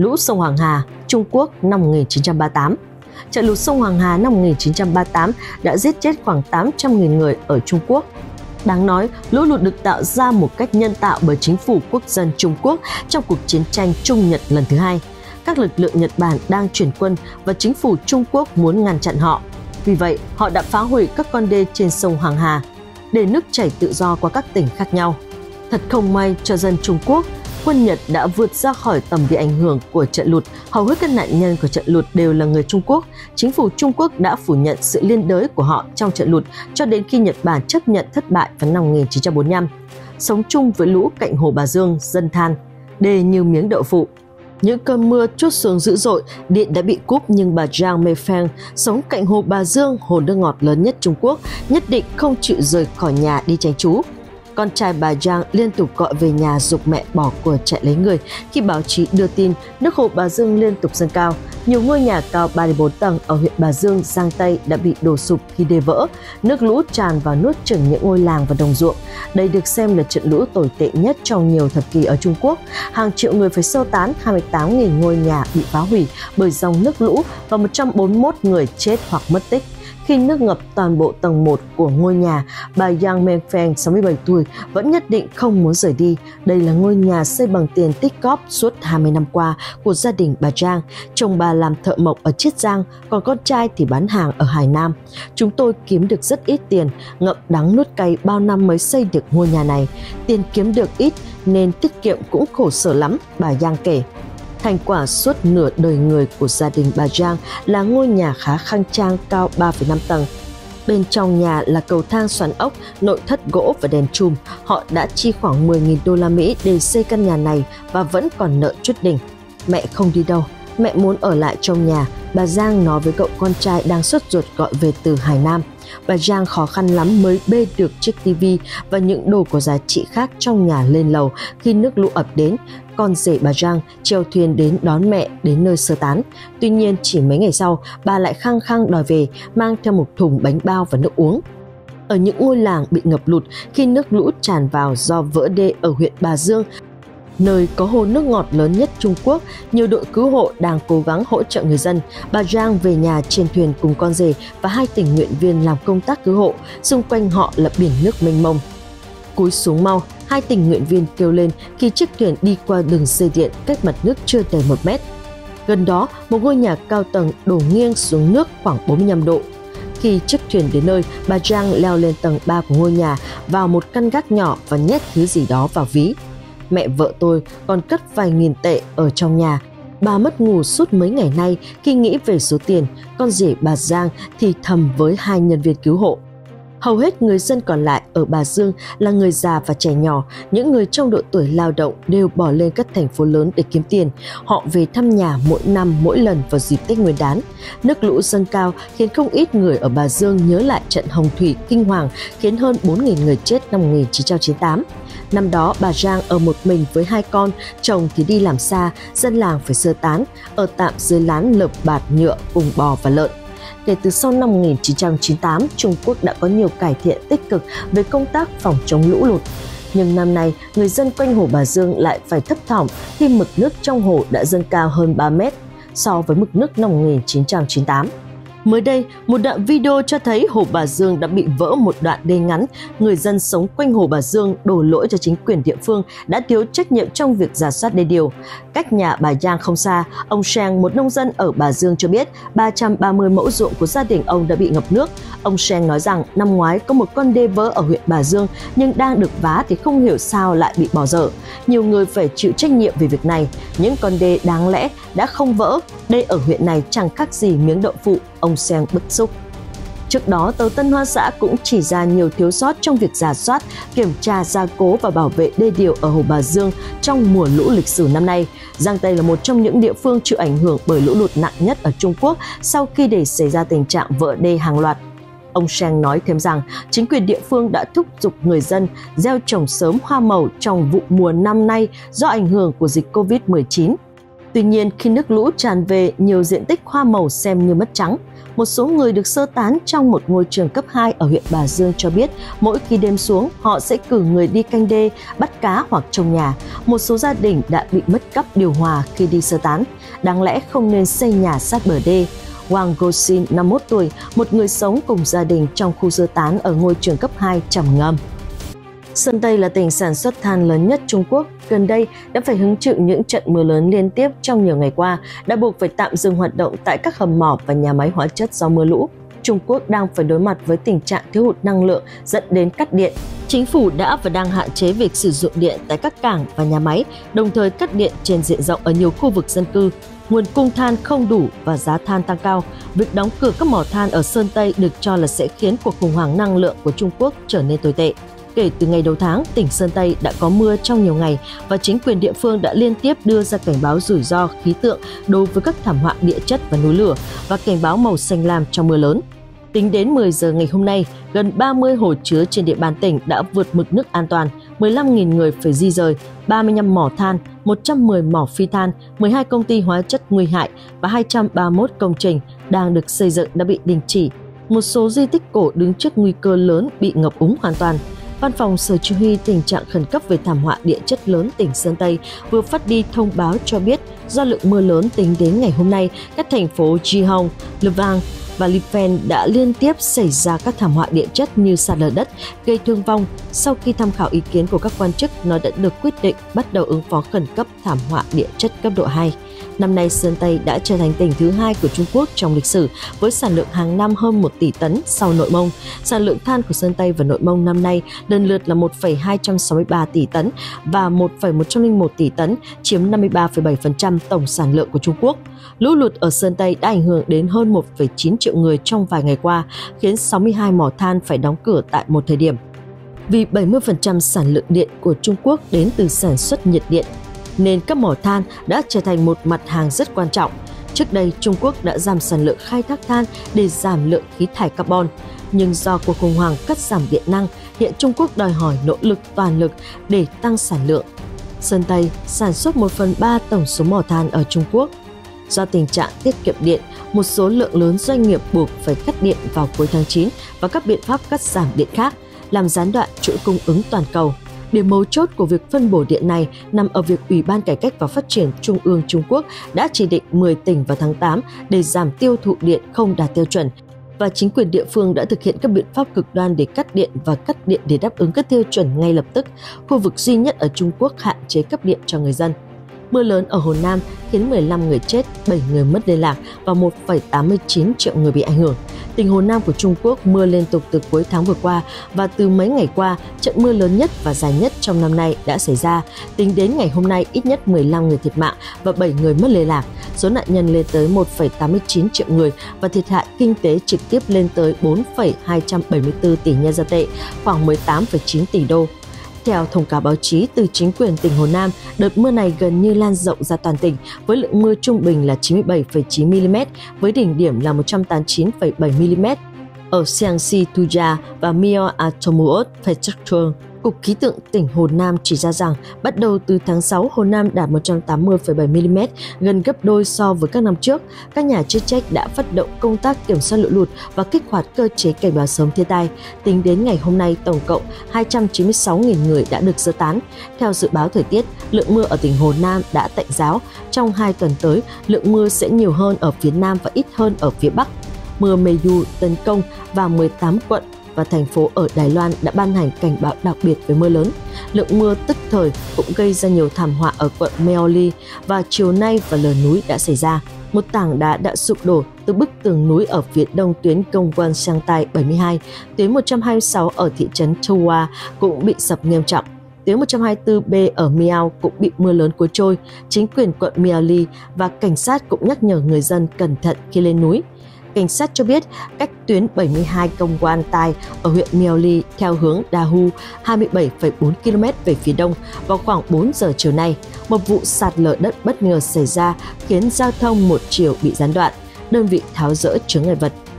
lũ sông Hoàng Hà, Trung Quốc năm một nghìn chín trăm ba mươi tám. Trận lụt sông Hoàng Hà năm một nghìn chín trăm ba mươi tám đã giết chết khoảng tám trăm nghìn người ở Trung Quốc. Đáng nói, lũ lụt được tạo ra một cách nhân tạo bởi chính phủ quốc dân Trung Quốc trong cuộc chiến tranh Trung Nhật lần thứ hai. Các lực lượng Nhật Bản đang chuyển quân và chính phủ Trung Quốc muốn ngăn chặn họ. Vì vậy, họ đã phá hủy các con đê trên sông Hoàng Hà để nước chảy tự do qua các tỉnh khác nhau. Thật không may cho dân Trung Quốc, quân Nhật đã vượt ra khỏi tầm bị ảnh hưởng của trận lụt. Hầu hết các nạn nhân của trận lụt đều là người Trung Quốc. Chính phủ Trung Quốc đã phủ nhận sự liên đới của họ trong trận lụt cho đến khi Nhật Bản chấp nhận thất bại vào năm một nghìn chín trăm bốn mươi lăm. Sống chung với lũ cạnh hồ Bà Dương, dân than, đê như miếng đậu phụ. Những cơn mưa trút xuống dữ dội, điện đã bị cúp, nhưng bà Zhang Meifeng sống cạnh hồ Bà Dương, hồ nước ngọt lớn nhất Trung Quốc, nhất định không chịu rời khỏi nhà đi tránh trú. Con trai bà Zhang liên tục gọi về nhà giục mẹ bỏ cuộc chạy lấy người. Khi báo chí đưa tin nước hồ Bà Dương liên tục dâng cao, nhiều ngôi nhà cao ba đến bốn tầng ở huyện Bà Dương, Giang Tây đã bị đổ sụp khi đê vỡ. Nước lũ tràn vào nuốt chửng những ngôi làng và đồng ruộng. Đây được xem là trận lũ tồi tệ nhất trong nhiều thập kỷ ở Trung Quốc. Hàng triệu người phải sơ tán, hai mươi tám nghìn ngôi nhà bị phá hủy bởi dòng nước lũ và một trăm bốn mươi mốt người chết hoặc mất tích. Khi nước ngập toàn bộ tầng một của ngôi nhà, bà Yang Meifeng, sáu mươi bảy tuổi, vẫn nhất định không muốn rời đi. Đây là ngôi nhà xây bằng tiền tích góp suốt hai mươi năm qua của gia đình bà Zhang. Chồng bà làm thợ mộc ở Chiết Giang, còn con trai thì bán hàng ở Hải Nam. Chúng tôi kiếm được rất ít tiền, ngậm đắng nuốt cay bao năm mới xây được ngôi nhà này. Tiền kiếm được ít nên tiết kiệm cũng khổ sở lắm, bà Yang kể. Thành quả suốt nửa đời người của gia đình bà Zhang là ngôi nhà khá khang trang cao ba phẩy năm tầng. Bên trong nhà là cầu thang xoắn ốc, nội thất gỗ và đèn chùm. Họ đã chi khoảng mười nghìn đô la Mỹ để xây căn nhà này và vẫn còn nợ chút đỉnh. Mẹ không đi đâu, mẹ muốn ở lại trong nhà, bà Giang nói với cậu con trai đang sốt ruột gọi về từ Hải Nam. Bà Giang khó khăn lắm mới bê được chiếc tivi và những đồ có giá trị khác trong nhà lên lầu khi nước lũ ập đến. Con rể bà Giang chèo thuyền đến đón mẹ đến nơi sơ tán. Tuy nhiên chỉ mấy ngày sau, bà lại khăng khăng đòi về, mang theo một thùng bánh bao và nước uống. Ở những ngôi làng bị ngập lụt khi nước lũ tràn vào do vỡ đê ở huyện Bà Dương, nơi có hồ nước ngọt lớn nhất Trung Quốc, nhiều đội cứu hộ đang cố gắng hỗ trợ người dân. Bà Zhang về nhà trên thuyền cùng con rể và hai tình nguyện viên làm công tác cứu hộ. Xung quanh họ là biển nước mênh mông. Cúi xuống mau, hai tình nguyện viên kêu lên khi chiếc thuyền đi qua đường dây điện cách mặt nước chưa đầy một mét. Gần đó, một ngôi nhà cao tầng đổ nghiêng xuống nước khoảng bốn mươi lăm độ. Khi chiếc thuyền đến nơi, bà Zhang leo lên tầng ba của ngôi nhà, vào một căn gác nhỏ và nhét thứ gì đó vào ví. Mẹ vợ tôi còn cất vài nghìn tệ ở trong nhà. Bà mất ngủ suốt mấy ngày nay khi nghĩ về số tiền. Con rể bà Giang thì thầm với hai nhân viên cứu hộ. Hầu hết người dân còn lại ở Bà Dương là người già và trẻ nhỏ. Những người trong độ tuổi lao động đều bỏ lên các thành phố lớn để kiếm tiền. Họ về thăm nhà mỗi năm mỗi lần vào dịp Tết Nguyên đán. Nước lũ dâng cao khiến không ít người ở Bà Dương nhớ lại trận hồng thủy kinh hoàng khiến hơn bốn nghìn người chết năm một nghìn chín trăm chín mươi tám. Năm đó bà Zhang ở một mình với hai con, chồng thì đi làm xa, dân làng phải sơ tán, ở tạm dưới lán lợp bạt nhựa cùng bò và lợn. Kể từ sau năm một nghìn chín trăm chín mươi tám, Trung Quốc đã có nhiều cải thiện tích cực về công tác phòng chống lũ lụt. Nhưng năm nay, người dân quanh hồ Bà Dương lại phải thấp thỏm khi mực nước trong hồ đã dâng cao hơn ba mét so với mực nước năm một nghìn chín trăm chín mươi tám. Mới đây, một đoạn video cho thấy hồ Bà Dương đã bị vỡ một đoạn đê ngắn. Người dân sống quanh hồ Bà Dương đổ lỗi cho chính quyền địa phương đã thiếu trách nhiệm trong việc rà soát đê điều. Cách nhà bà Yang không xa, ông Sheng, một nông dân ở Bà Dương cho biết ba trăm ba mươi mẫu ruộng của gia đình ông đã bị ngập nước. Ông Sheng nói rằng năm ngoái có một con đê vỡ ở huyện Bà Dương nhưng đang được vá thì không hiểu sao lại bị bỏ dở. Nhiều người phải chịu trách nhiệm về việc này. Những con đê đáng lẽ đã không vỡ, đê ở huyện này chẳng khác gì miếng đậu phụ, ông Sheng bức xúc. Trước đó, tờ Tân Hoa Xã cũng chỉ ra nhiều thiếu sót trong việc rà soát, kiểm tra, gia cố và bảo vệ đê điều ở hồ Bà Dương trong mùa lũ lịch sử năm nay. Giang Tây là một trong những địa phương chịu ảnh hưởng bởi lũ lụt nặng nhất ở Trung Quốc sau khi để xảy ra tình trạng vỡ đê hàng loạt. Ông Sheng nói thêm rằng chính quyền địa phương đã thúc giục người dân gieo trồng sớm hoa màu trong vụ mùa năm nay do ảnh hưởng của dịch Covid mười chín. Tuy nhiên, khi nước lũ tràn về, nhiều diện tích hoa màu xem như mất trắng. Một số người được sơ tán trong một ngôi trường cấp hai ở huyện Bà Dương cho biết mỗi khi đêm xuống, họ sẽ cử người đi canh đê, bắt cá hoặc trồng nhà. Một số gia đình đã bị mất cắp điều hòa khi đi sơ tán. Đáng lẽ không nên xây nhà sát bờ đê. Wang Goxin, năm mươi mốt tuổi, một người sống cùng gia đình trong khu sơ tán ở ngôi trường cấp hai trầm ngâm. Sơn Tây là tỉnh sản xuất than lớn nhất Trung Quốc, gần đây đã phải hứng chịu những trận mưa lớn liên tiếp trong nhiều ngày qua, đã buộc phải tạm dừng hoạt động tại các hầm mỏ và nhà máy hóa chất do mưa lũ. Trung Quốc đang phải đối mặt với tình trạng thiếu hụt năng lượng dẫn đến cắt điện. Chính phủ đã và đang hạn chế việc sử dụng điện tại các cảng và nhà máy, đồng thời cắt điện trên diện rộng ở nhiều khu vực dân cư. Nguồn cung than không đủ và giá than tăng cao. Việc đóng cửa các mỏ than ở Sơn Tây được cho là sẽ khiến cuộc khủng hoảng năng lượng của Trung Quốc trở nên tồi tệ. Kể từ ngày đầu tháng, tỉnh Sơn Tây đã có mưa trong nhiều ngày và chính quyền địa phương đã liên tiếp đưa ra cảnh báo rủi ro khí tượng đối với các thảm họa địa chất và núi lửa và cảnh báo màu xanh lam trong mưa lớn. Tính đến mười giờ ngày hôm nay, gần ba mươi hồ chứa trên địa bàn tỉnh đã vượt mực nước an toàn, mười lăm nghìn người phải di rời, ba mươi lăm mỏ than, một trăm mười mỏ phi than, mười hai công ty hóa chất nguy hại và hai trăm ba mươi mốt công trình đang được xây dựng đã bị đình chỉ. Một số di tích cổ đứng trước nguy cơ lớn bị ngập úng hoàn toàn. Văn phòng Sở Chỉ huy tình trạng khẩn cấp về thảm họa địa chất lớn tỉnh Sơn Tây vừa phát đi thông báo cho biết do lượng mưa lớn tính đến ngày hôm nay, các thành phố Gihon, Levang và Lipen đã liên tiếp xảy ra các thảm họa địa chất như sạt lở đất, gây thương vong. Sau khi tham khảo ý kiến của các quan chức, nó đã được quyết định bắt đầu ứng phó khẩn cấp thảm họa địa chất cấp độ hai. Năm nay, Sơn Tây đã trở thành tỉnh thứ hai của Trung Quốc trong lịch sử với sản lượng hàng năm hơn một tỷ tấn sau Nội Mông. Sản lượng than của Sơn Tây và Nội Mông năm nay lần lượt là một phẩy hai trăm sáu mươi ba tỷ tấn và một phẩy một trăm lẻ một tỷ tấn, chiếm năm mươi ba phẩy bảy phần trăm tổng sản lượng của Trung Quốc. Lũ lụt ở Sơn Tây đã ảnh hưởng đến hơn một phẩy chín triệu người trong vài ngày qua, khiến sáu mươi hai mỏ than phải đóng cửa tại một thời điểm. Vì bảy mươi phần trăm sản lượng điện của Trung Quốc đến từ sản xuất nhiệt điện, nên các mỏ than đã trở thành một mặt hàng rất quan trọng. Trước đây, Trung Quốc đã giảm sản lượng khai thác than để giảm lượng khí thải carbon. Nhưng do cuộc khủng hoảng cắt giảm điện năng, hiện Trung Quốc đòi hỏi nỗ lực toàn lực để tăng sản lượng. Sơn Tây sản xuất một phần ba tổng số mỏ than ở Trung Quốc. Do tình trạng tiết kiệm điện, một số lượng lớn doanh nghiệp buộc phải cắt điện vào cuối tháng chín và các biện pháp cắt giảm điện khác, làm gián đoạn chuỗi cung ứng toàn cầu. Điểm mấu chốt của việc phân bổ điện này nằm ở việc Ủy ban Cải cách và Phát triển Trung ương Trung Quốc đã chỉ định mười tỉnh vào tháng tám để giảm tiêu thụ điện không đạt tiêu chuẩn, và chính quyền địa phương đã thực hiện các biện pháp cực đoan để cắt điện và cắt điện để đáp ứng các tiêu chuẩn ngay lập tức. Khu vực duy nhất ở Trung Quốc hạn chế cấp điện cho người dân. Mưa lớn ở Hồ Nam khiến mười lăm người chết, bảy người mất liên lạc và một phẩy tám mươi chín triệu người bị ảnh hưởng. Tỉnh Hồ Nam của Trung Quốc mưa liên tục từ cuối tháng vừa qua và từ mấy ngày qua, trận mưa lớn nhất và dài nhất trong năm nay đã xảy ra. Tính đến ngày hôm nay, ít nhất mười lăm người thiệt mạng và bảy người mất liên lạc. Số nạn nhân lên tới một phẩy tám mươi chín triệu người và thiệt hại kinh tế trực tiếp lên tới bốn phẩy hai trăm bảy mươi tư tỷ nhân dân tệ, khoảng mười tám phẩy chín tỷ đô. Theo thông cáo báo chí từ chính quyền tỉnh Hồ Nam, đợt mưa này gần như lan rộng ra toàn tỉnh, với lượng mưa trung bình là chín mươi bảy phẩy chín mi-li-mét, với đỉnh điểm là một trăm tám mươi chín phẩy bảy mi-li-mét ở Jiangxi Tuja và Mio Atomuot Prefecture. Cục Khí tượng tỉnh Hồ Nam chỉ ra rằng bắt đầu từ tháng sáu, Hồ Nam đạt một trăm tám mươi phẩy bảy mi-li-mét, gần gấp đôi so với các năm trước. Các nhà chức trách đã phát động công tác kiểm soát lũ lụt và kích hoạt cơ chế cảnh báo sớm thiên tai. Tính đến ngày hôm nay, tổng cộng hai trăm chín mươi sáu nghìn người đã được sơ tán. Theo dự báo thời tiết, lượng mưa ở tỉnh Hồ Nam đã tạnh giáo. Trong hai tuần tới, lượng mưa sẽ nhiều hơn ở phía Nam và ít hơn ở phía Bắc. Mưa Meiju tấn công và mười tám quận và thành phố ở Đài Loan đã ban hành cảnh báo đặc biệt với mưa lớn. Lượng mưa tức thời cũng gây ra nhiều thảm họa ở quận Meoli và chiều nay và lở núi đã xảy ra. Một tảng đá đã sụp đổ từ bức tường núi ở phía đông tuyến Công Quan Sang Tai bảy mươi hai. Tuyến một trăm hai mươi sáu ở thị trấn Chowa cũng bị sập nghiêm trọng. Tuyến một trăm hai mươi tư B ở Miao cũng bị mưa lớn cuốn trôi. Chính quyền quận Miaoli và cảnh sát cũng nhắc nhở người dân cẩn thận khi lên núi. Cảnh sát cho biết cách tuyến bảy mươi hai Công Quan Tai ở huyện Miaoli theo hướng Dahu hai mươi bảy phẩy bốn ki-lô-mét về phía đông vào khoảng bốn giờ chiều nay. Một vụ sạt lở đất bất ngờ xảy ra khiến giao thông một chiều bị gián đoạn. Đơn vị tháo dỡ chướng ngại vật.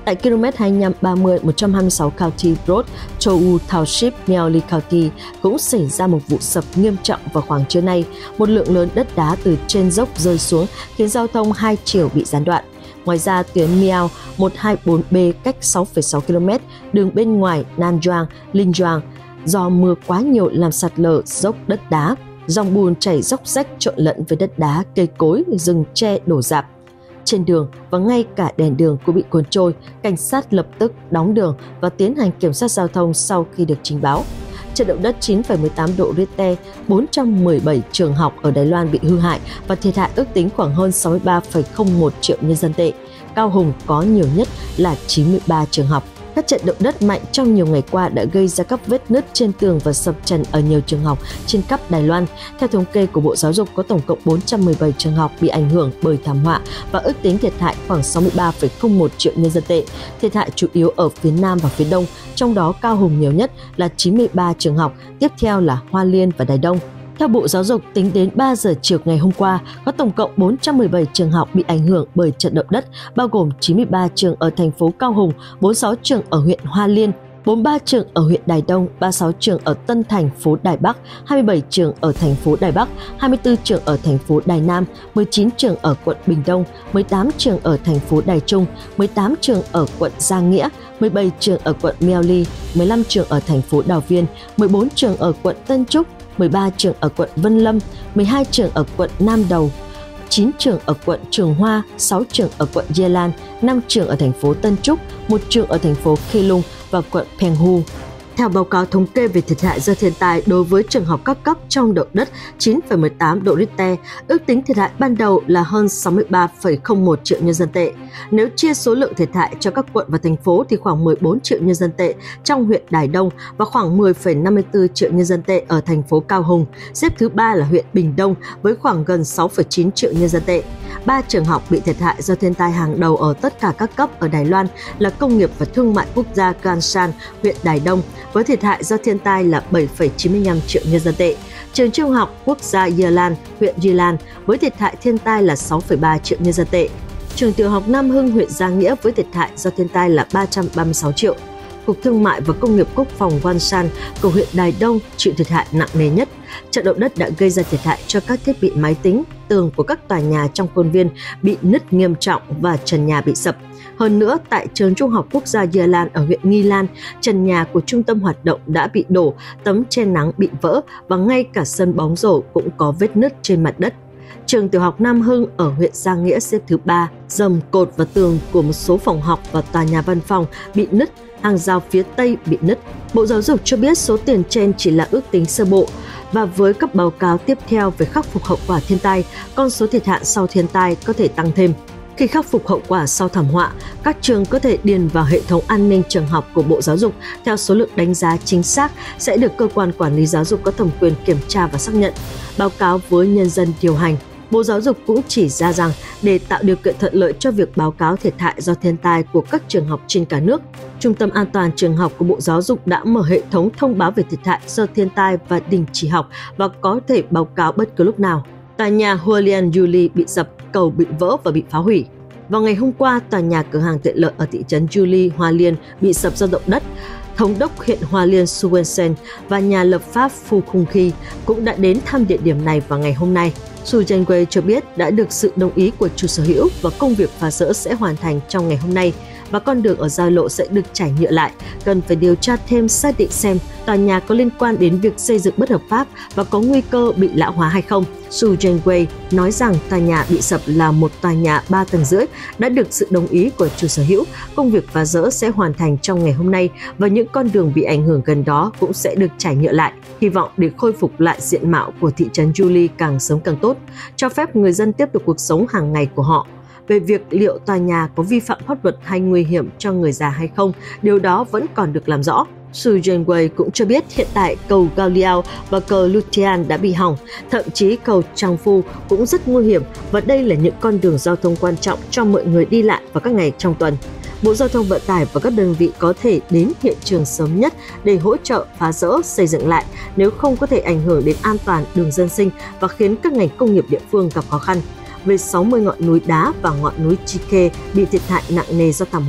Tại km hai mươi lăm ba mươi một trăm hai mươi sáu County Road, Chow Township, Miaoli County cũng xảy ra một vụ sập nghiêm trọng vào khoảng trưa nay. Một lượng lớn đất đá từ trên dốc rơi xuống khiến giao thông hai chiều bị gián đoạn. Ngoài ra, tuyến Miao một hai bốn B cách sáu phẩy sáu ki lô mét đường bên ngoài Nan Giang, Linh Giang do mưa quá nhiều làm sạt lở dốc đất đá. Dòng bùn chảy róc rách trộn lẫn với đất đá, cây cối, rừng tre đổ rạp trên đường và ngay cả đèn đường cũng bị cuốn trôi. Cảnh sát lập tức đóng đường và tiến hành kiểm soát giao thông sau khi được trình báo. Trận động đất chín phẩy mười tám độ Richter, bốn trăm mười bảy trường học ở Đài Loan bị hư hại và thiệt hại ước tính khoảng hơn sáu mươi ba phẩy không một triệu nhân dân tệ. Cao Hùng có nhiều nhất là chín mươi ba trường học. Các trận động đất mạnh trong nhiều ngày qua đã gây ra các vết nứt trên tường và sập trần ở nhiều trường học trên khắp Đài Loan. Theo thống kê của Bộ Giáo dục, có tổng cộng bốn trăm mười bảy trường học bị ảnh hưởng bởi thảm họa và ước tính thiệt hại khoảng sáu mươi ba phẩy không một triệu nhân dân tệ. Thiệt hại chủ yếu ở phía Nam và phía Đông, trong đó Cao Hùng nhiều nhất là chín mươi ba trường học, tiếp theo là Hoa Liên và Đài Đông. Theo Bộ Giáo dục, tính đến ba giờ chiều ngày hôm qua, có tổng cộng bốn trăm mười bảy trường học bị ảnh hưởng bởi trận động đất, bao gồm chín mươi ba trường ở thành phố Cao Hùng, bốn mươi sáu trường ở huyện Hoa Liên, bốn mươi ba trường ở huyện Đài Đông, ba mươi sáu trường ở Tân Thành phố Đài Bắc, hai mươi bảy trường ở thành phố Đài Bắc, hai mươi tư trường ở thành phố Đài Nam, mười chín trường ở quận Bình Đông, mười tám trường ở thành phố Đài Trung, mười tám trường ở quận Gia Nghĩa, mười bảy trường ở quận Miaoli, mười lăm trường ở thành phố Đào Viên, mười bốn trường ở quận Tân Trúc, mười ba trường ở quận Vân Lâm, mười hai trường ở quận Nam Đầu, chín trường ở quận Trường Hoa, sáu trường ở quận Gia Lan, năm trường ở thành phố Tân Trúc, một trường ở thành phố Khê Lung và quận Penghu. Theo báo cáo thống kê về thiệt hại do thiên tai đối với trường học các cấp trong động đất chín phẩy mười tám độ Richter, ước tính thiệt hại ban đầu là hơn sáu mươi ba phẩy không một triệu nhân dân tệ. Nếu chia số lượng thiệt hại cho các quận và thành phố thì khoảng mười bốn triệu nhân dân tệ trong huyện Đài Đông và khoảng mười phẩy năm mươi tư triệu nhân dân tệ ở thành phố Cao Hùng. Xếp thứ ba là huyện Bình Đông với khoảng gần sáu phẩy chín triệu nhân dân tệ. Ba trường học bị thiệt hại do thiên tai hàng đầu ở tất cả các cấp ở Đài Loan là Công nghiệp và Thương mại Quốc gia Ganshan, huyện Đài Đông, với thiệt hại do thiên tai là bảy phẩy chín mươi lăm triệu nhân dân tệ. Trường Trung học Quốc gia Gia Lan, huyện Gia Lan, với thiệt hại thiên tai là sáu phẩy ba triệu nhân dân tệ. Trường Tiểu học Nam Hưng, huyện Gia Nghĩa, với thiệt hại do thiên tai là ba trăm ba mươi sáu triệu. Cục Thương mại và Công nghiệp Quốc phòng Wanshan của huyện Đài Đông chịu thiệt hại nặng nề nhất. Trận động đất đã gây ra thiệt hại cho các thiết bị máy tính, tường của các tòa nhà trong khuôn viên bị nứt nghiêm trọng và trần nhà bị sập. Hơn nữa, tại trường Trung học Quốc gia Gia Lan ở huyện Nghi Lan, trần nhà của trung tâm hoạt động đã bị đổ, tấm che nắng bị vỡ và ngay cả sân bóng rổ cũng có vết nứt trên mặt đất. Trường Tiểu học Nam Hưng ở huyện Gia Nghĩa xếp thứ ba, rầm cột và tường của một số phòng học và tòa nhà văn phòng bị nứt, hàng rào phía Tây bị nứt. Bộ Giáo dục cho biết số tiền trên chỉ là ước tính sơ bộ và với các báo cáo tiếp theo về khắc phục hậu quả thiên tai, con số thiệt hại sau thiên tai có thể tăng thêm. Khi khắc phục hậu quả sau thảm họa, các trường có thể điền vào hệ thống an ninh trường học của Bộ Giáo dục theo số lượng đánh giá chính xác sẽ được cơ quan quản lý giáo dục có thẩm quyền kiểm tra và xác nhận, báo cáo với nhân dân điều hành. Bộ Giáo dục cũng chỉ ra rằng để tạo điều kiện thuận lợi cho việc báo cáo thiệt hại do thiên tai của các trường học trên cả nước, Trung tâm An toàn Trường học của Bộ Giáo dục đã mở hệ thống thông báo về thiệt hại do thiên tai và đình chỉ học và có thể báo cáo bất cứ lúc nào. Tòa nhà Hualian Yuli bị sập, cầu bị vỡ và bị phá hủy. Vào ngày hôm qua, tòa nhà cửa hàng tiện lợi ở thị trấn Yuli, Hoa Liên bị sập do động đất. Thống đốc huyện Hoa Liên Su Wensen và nhà lập pháp Phu Khung Khi cũng đã đến thăm địa điểm này vào ngày hôm nay. Su Zhenwei cho biết đã được sự đồng ý của chủ sở hữu và công việc phá rỡ sẽ hoàn thành trong ngày hôm nay và con đường ở giao lộ sẽ được trải nhựa lại. Cần phải điều tra thêm xác định xem tòa nhà có liên quan đến việc xây dựng bất hợp pháp và có nguy cơ bị lão hóa hay không. Su Zhenwei nói rằng tòa nhà bị sập là một tòa nhà ba tầng rưỡi đã được sự đồng ý của chủ sở hữu. Công việc phá rỡ sẽ hoàn thành trong ngày hôm nay và những con đường bị ảnh hưởng gần đó cũng sẽ được trải nhựa lại. Hy vọng để khôi phục lại diện mạo của thị trấn Yuli càng sớm càng tốt, cho phép người dân tiếp tục cuộc sống hàng ngày của họ. Về việc liệu tòa nhà có vi phạm pháp luật hay nguy hiểm cho người già hay không, điều đó vẫn còn được làm rõ. Su Zhenwei cũng cho biết hiện tại cầu Gauliao và cầu Lutian đã bị hỏng, thậm chí cầu Changfu cũng rất nguy hiểm và đây là những con đường giao thông quan trọng cho mọi người đi lại vào các ngày trong tuần. Bộ Giao thông Vận tải và các đơn vị có thể đến hiện trường sớm nhất để hỗ trợ phá rỡ, xây dựng lại, nếu không có thể ảnh hưởng đến an toàn đường dân sinh và khiến các ngành công nghiệp địa phương gặp khó khăn. Về sáu mươi ngọn núi đá và ngọn núi Chike bị thiệt hại nặng nề do thảm họa,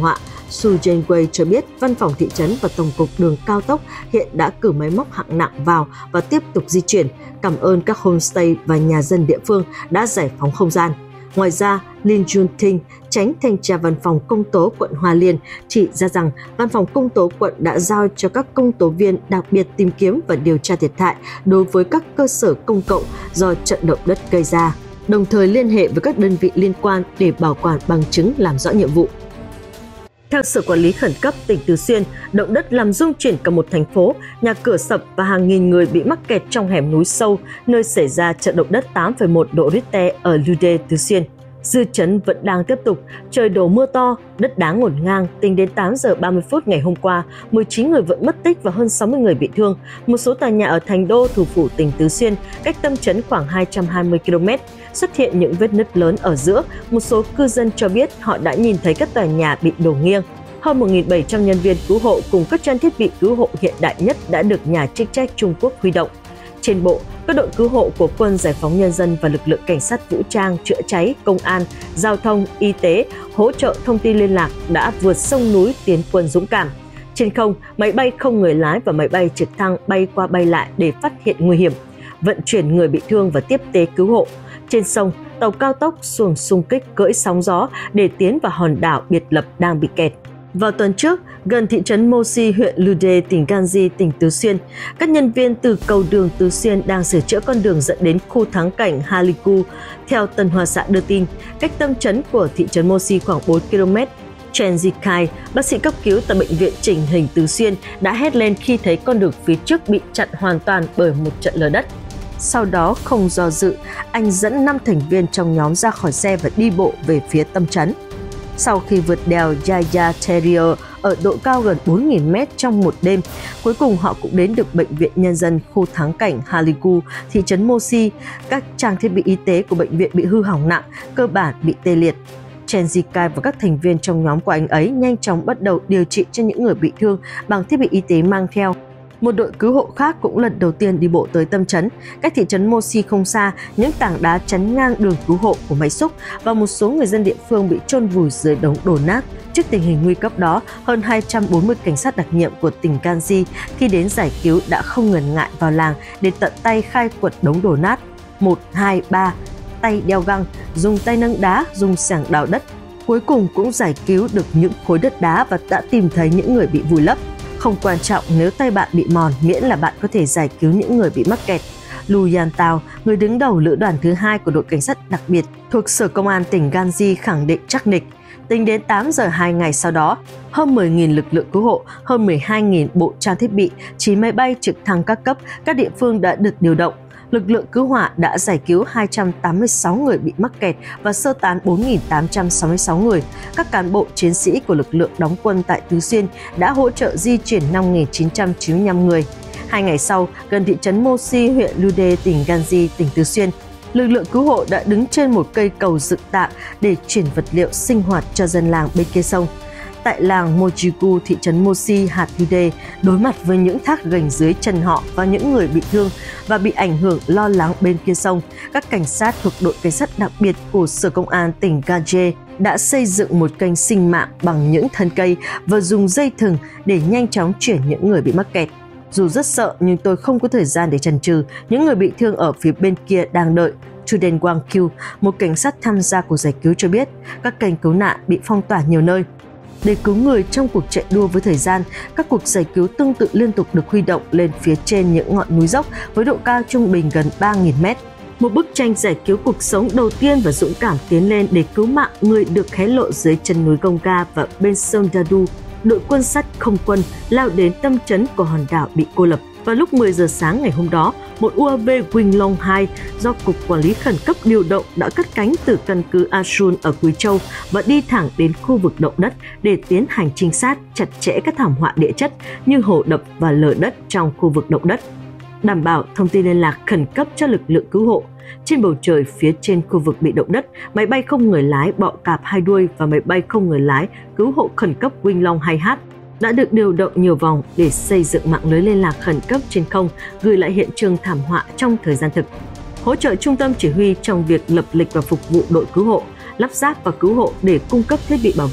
Su Jianwei cho biết văn phòng thị trấn và tổng cục đường cao tốc hiện đã cử máy móc hạng nặng vào và tiếp tục di chuyển. Cảm ơn các homestay và nhà dân địa phương đã giải phóng không gian. Ngoài ra, Lin Junting, tránh thanh tra văn phòng công tố quận Hoa Liên, chỉ ra rằng văn phòng công tố quận đã giao cho các công tố viên đặc biệt tìm kiếm và điều tra thiệt hại đối với các cơ sở công cộng do trận động đất gây ra, đồng thời liên hệ với các đơn vị liên quan để bảo quản bằng chứng làm rõ nhiệm vụ. Theo Sở Quản lý Khẩn cấp tỉnh Tứ Xuyên, động đất làm rung chuyển cả một thành phố, nhà cửa sập và hàng nghìn người bị mắc kẹt trong hẻm núi sâu, nơi xảy ra trận động đất tám phẩy một độ Richter ở Lude, Tứ Xuyên. Dư chấn vẫn đang tiếp tục, trời đổ mưa to, đất đá ngổn ngang. Tính đến tám giờ ba mươi phút ngày hôm qua, mười chín người vẫn mất tích và hơn sáu mươi người bị thương. Một số tòa nhà ở thành đô thủ phủ tỉnh Tứ Xuyên, cách tâm chấn khoảng hai trăm hai mươi ki lô mét, xuất hiện những vết nứt lớn ở giữa. Một số cư dân cho biết họ đã nhìn thấy các tòa nhà bị đổ nghiêng. Hơn một nghìn bảy trăm nhân viên cứu hộ cùng các trang thiết bị cứu hộ hiện đại nhất đã được nhà chức trách Trung Quốc huy động. Trên bộ, các đội cứu hộ của Quân Giải phóng Nhân dân và lực lượng cảnh sát vũ trang, chữa cháy, công an, giao thông, y tế, hỗ trợ thông tin liên lạc đã vượt sông núi tiến quân dũng cảm. Trên không, máy bay không người lái và máy bay trực thăng bay qua bay lại để phát hiện nguy hiểm, vận chuyển người bị thương và tiếp tế cứu hộ. Trên sông, tàu cao tốc xuồng xung kích cưỡi sóng gió để tiến vào hòn đảo biệt lập đang bị kẹt. Vào tuần trước, gần thị trấn Mosi, huyện Lude, tỉnh Ganji, tỉnh Tứ Xuyên, các nhân viên từ cầu đường Tứ Xuyên đang sửa chữa con đường dẫn đến khu thắng cảnh Haliku. Theo Tân Hoa Xã đưa tin, cách tâm trấn của thị trấn Mosi khoảng bốn ki lô mét. Chen Zikai, bác sĩ cấp cứu tại Bệnh viện Chỉnh hình Tứ Xuyên, đã hét lên khi thấy con đường phía trước bị chặn hoàn toàn bởi một trận lở đất. Sau đó, không do dự, anh dẫn năm thành viên trong nhóm ra khỏi xe và đi bộ về phía tâm trấn. Sau khi vượt đèo Yaya Terrier ở độ cao gần bốn nghìn mét trong một đêm, cuối cùng họ cũng đến được Bệnh viện Nhân dân khu thắng cảnh Haliku, thị trấn Mosi. Các trang thiết bị y tế của bệnh viện bị hư hỏng nặng, cơ bản bị tê liệt. Chen Zikai và các thành viên trong nhóm của anh ấy nhanh chóng bắt đầu điều trị cho những người bị thương bằng thiết bị y tế mang theo. Một đội cứu hộ khác cũng lần đầu tiên đi bộ tới tâm trấn. Cách thị trấn Mosi không xa, những tảng đá chắn ngang đường cứu hộ của máy xúc và một số người dân địa phương bị chôn vùi dưới đống đổ nát. Trước tình hình nguy cấp đó, hơn hai trăm bốn mươi cảnh sát đặc nhiệm của tỉnh Ganji khi đến giải cứu đã không ngần ngại vào làng để tận tay khai quật đống đổ nát. một, hai, ba, tay đeo găng, dùng tay nâng đá, dùng xẻng đào đất. Cuối cùng cũng giải cứu được những khối đất đá và đã tìm thấy những người bị vùi lấp. Không quan trọng nếu tay bạn bị mòn, miễn là bạn có thể giải cứu những người bị mắc kẹt. Lu Yantao, người đứng đầu lữ đoàn thứ hai của đội cảnh sát đặc biệt thuộc Sở Công an tỉnh Ganji khẳng định chắc nịch. Tính đến tám giờ hai ngày sau đó, hơn mười nghìn lực lượng cứu hộ, hơn mười hai nghìn bộ trang thiết bị, chín máy bay trực thăng các cấp, các địa phương đã được điều động. Lực lượng cứu hỏa đã giải cứu hai trăm tám mươi sáu người bị mắc kẹt và sơ tán bốn nghìn tám trăm sáu mươi sáu người. Các cán bộ chiến sĩ của lực lượng đóng quân tại Tứ Xuyên đã hỗ trợ di chuyển năm nghìn chín trăm chín mươi lăm người. Hai ngày sau, gần thị trấn Mosi, huyện Lude, tỉnh Ganji, tỉnh Tứ Xuyên, lực lượng cứu hộ đã đứng trên một cây cầu dựng tạm để chuyển vật liệu sinh hoạt cho dân làng bên kia sông. Tại làng Mojiku, thị trấn Mosi, hạt Lude, đối mặt với những thác gành dưới chân họ và những người bị thương và bị ảnh hưởng lo lắng bên kia sông, các cảnh sát thuộc đội cảnh sát đặc biệt của Sở Công an tỉnh Ganji đã xây dựng một kênh sinh mạng bằng những thân cây và dùng dây thừng để nhanh chóng chuyển những người bị mắc kẹt. Dù rất sợ nhưng tôi không có thời gian để chần chừ, những người bị thương ở phía bên kia đang đợi. Chu Den Wang Kyu, một cảnh sát tham gia cuộc giải cứu cho biết, các kênh cứu nạn bị phong tỏa nhiều nơi. Để cứu người trong cuộc chạy đua với thời gian, các cuộc giải cứu tương tự liên tục được huy động lên phía trên những ngọn núi dốc với độ cao trung bình gần ba nghìn mét. Một bức tranh giải cứu cuộc sống đầu tiên và dũng cảm tiến lên để cứu mạng người được hé lộ dưới chân núi Gongga và bên sông Dadu. Đội quân sắt không quân lao đến tâm trấn của hòn đảo bị cô lập. Vào lúc mười giờ sáng ngày hôm đó, một u a vê Wing Long hai do Cục Quản lý Khẩn cấp điều động đã cất cánh từ căn cứ Asun ở Quý Châu và đi thẳng đến khu vực động đất để tiến hành trinh sát chặt chẽ các thảm họa địa chất như hồ đập và lở đất trong khu vực động đất, đảm bảo thông tin liên lạc khẩn cấp cho lực lượng cứu hộ. Trên bầu trời phía trên khu vực bị động đất, máy bay không người lái bọ cạp hai đuôi và máy bay không người lái cứu hộ khẩn cấp Wing Long hai H đã được điều động nhiều vòng để xây dựng mạng lưới liên lạc khẩn cấp trên không, gửi lại hiện trường thảm họa trong thời gian thực, hỗ trợ trung tâm chỉ huy trong việc lập lịch và phục vụ đội cứu hộ, lắp ráp và cứu hộ để cung cấp thiết bị bảo vệ.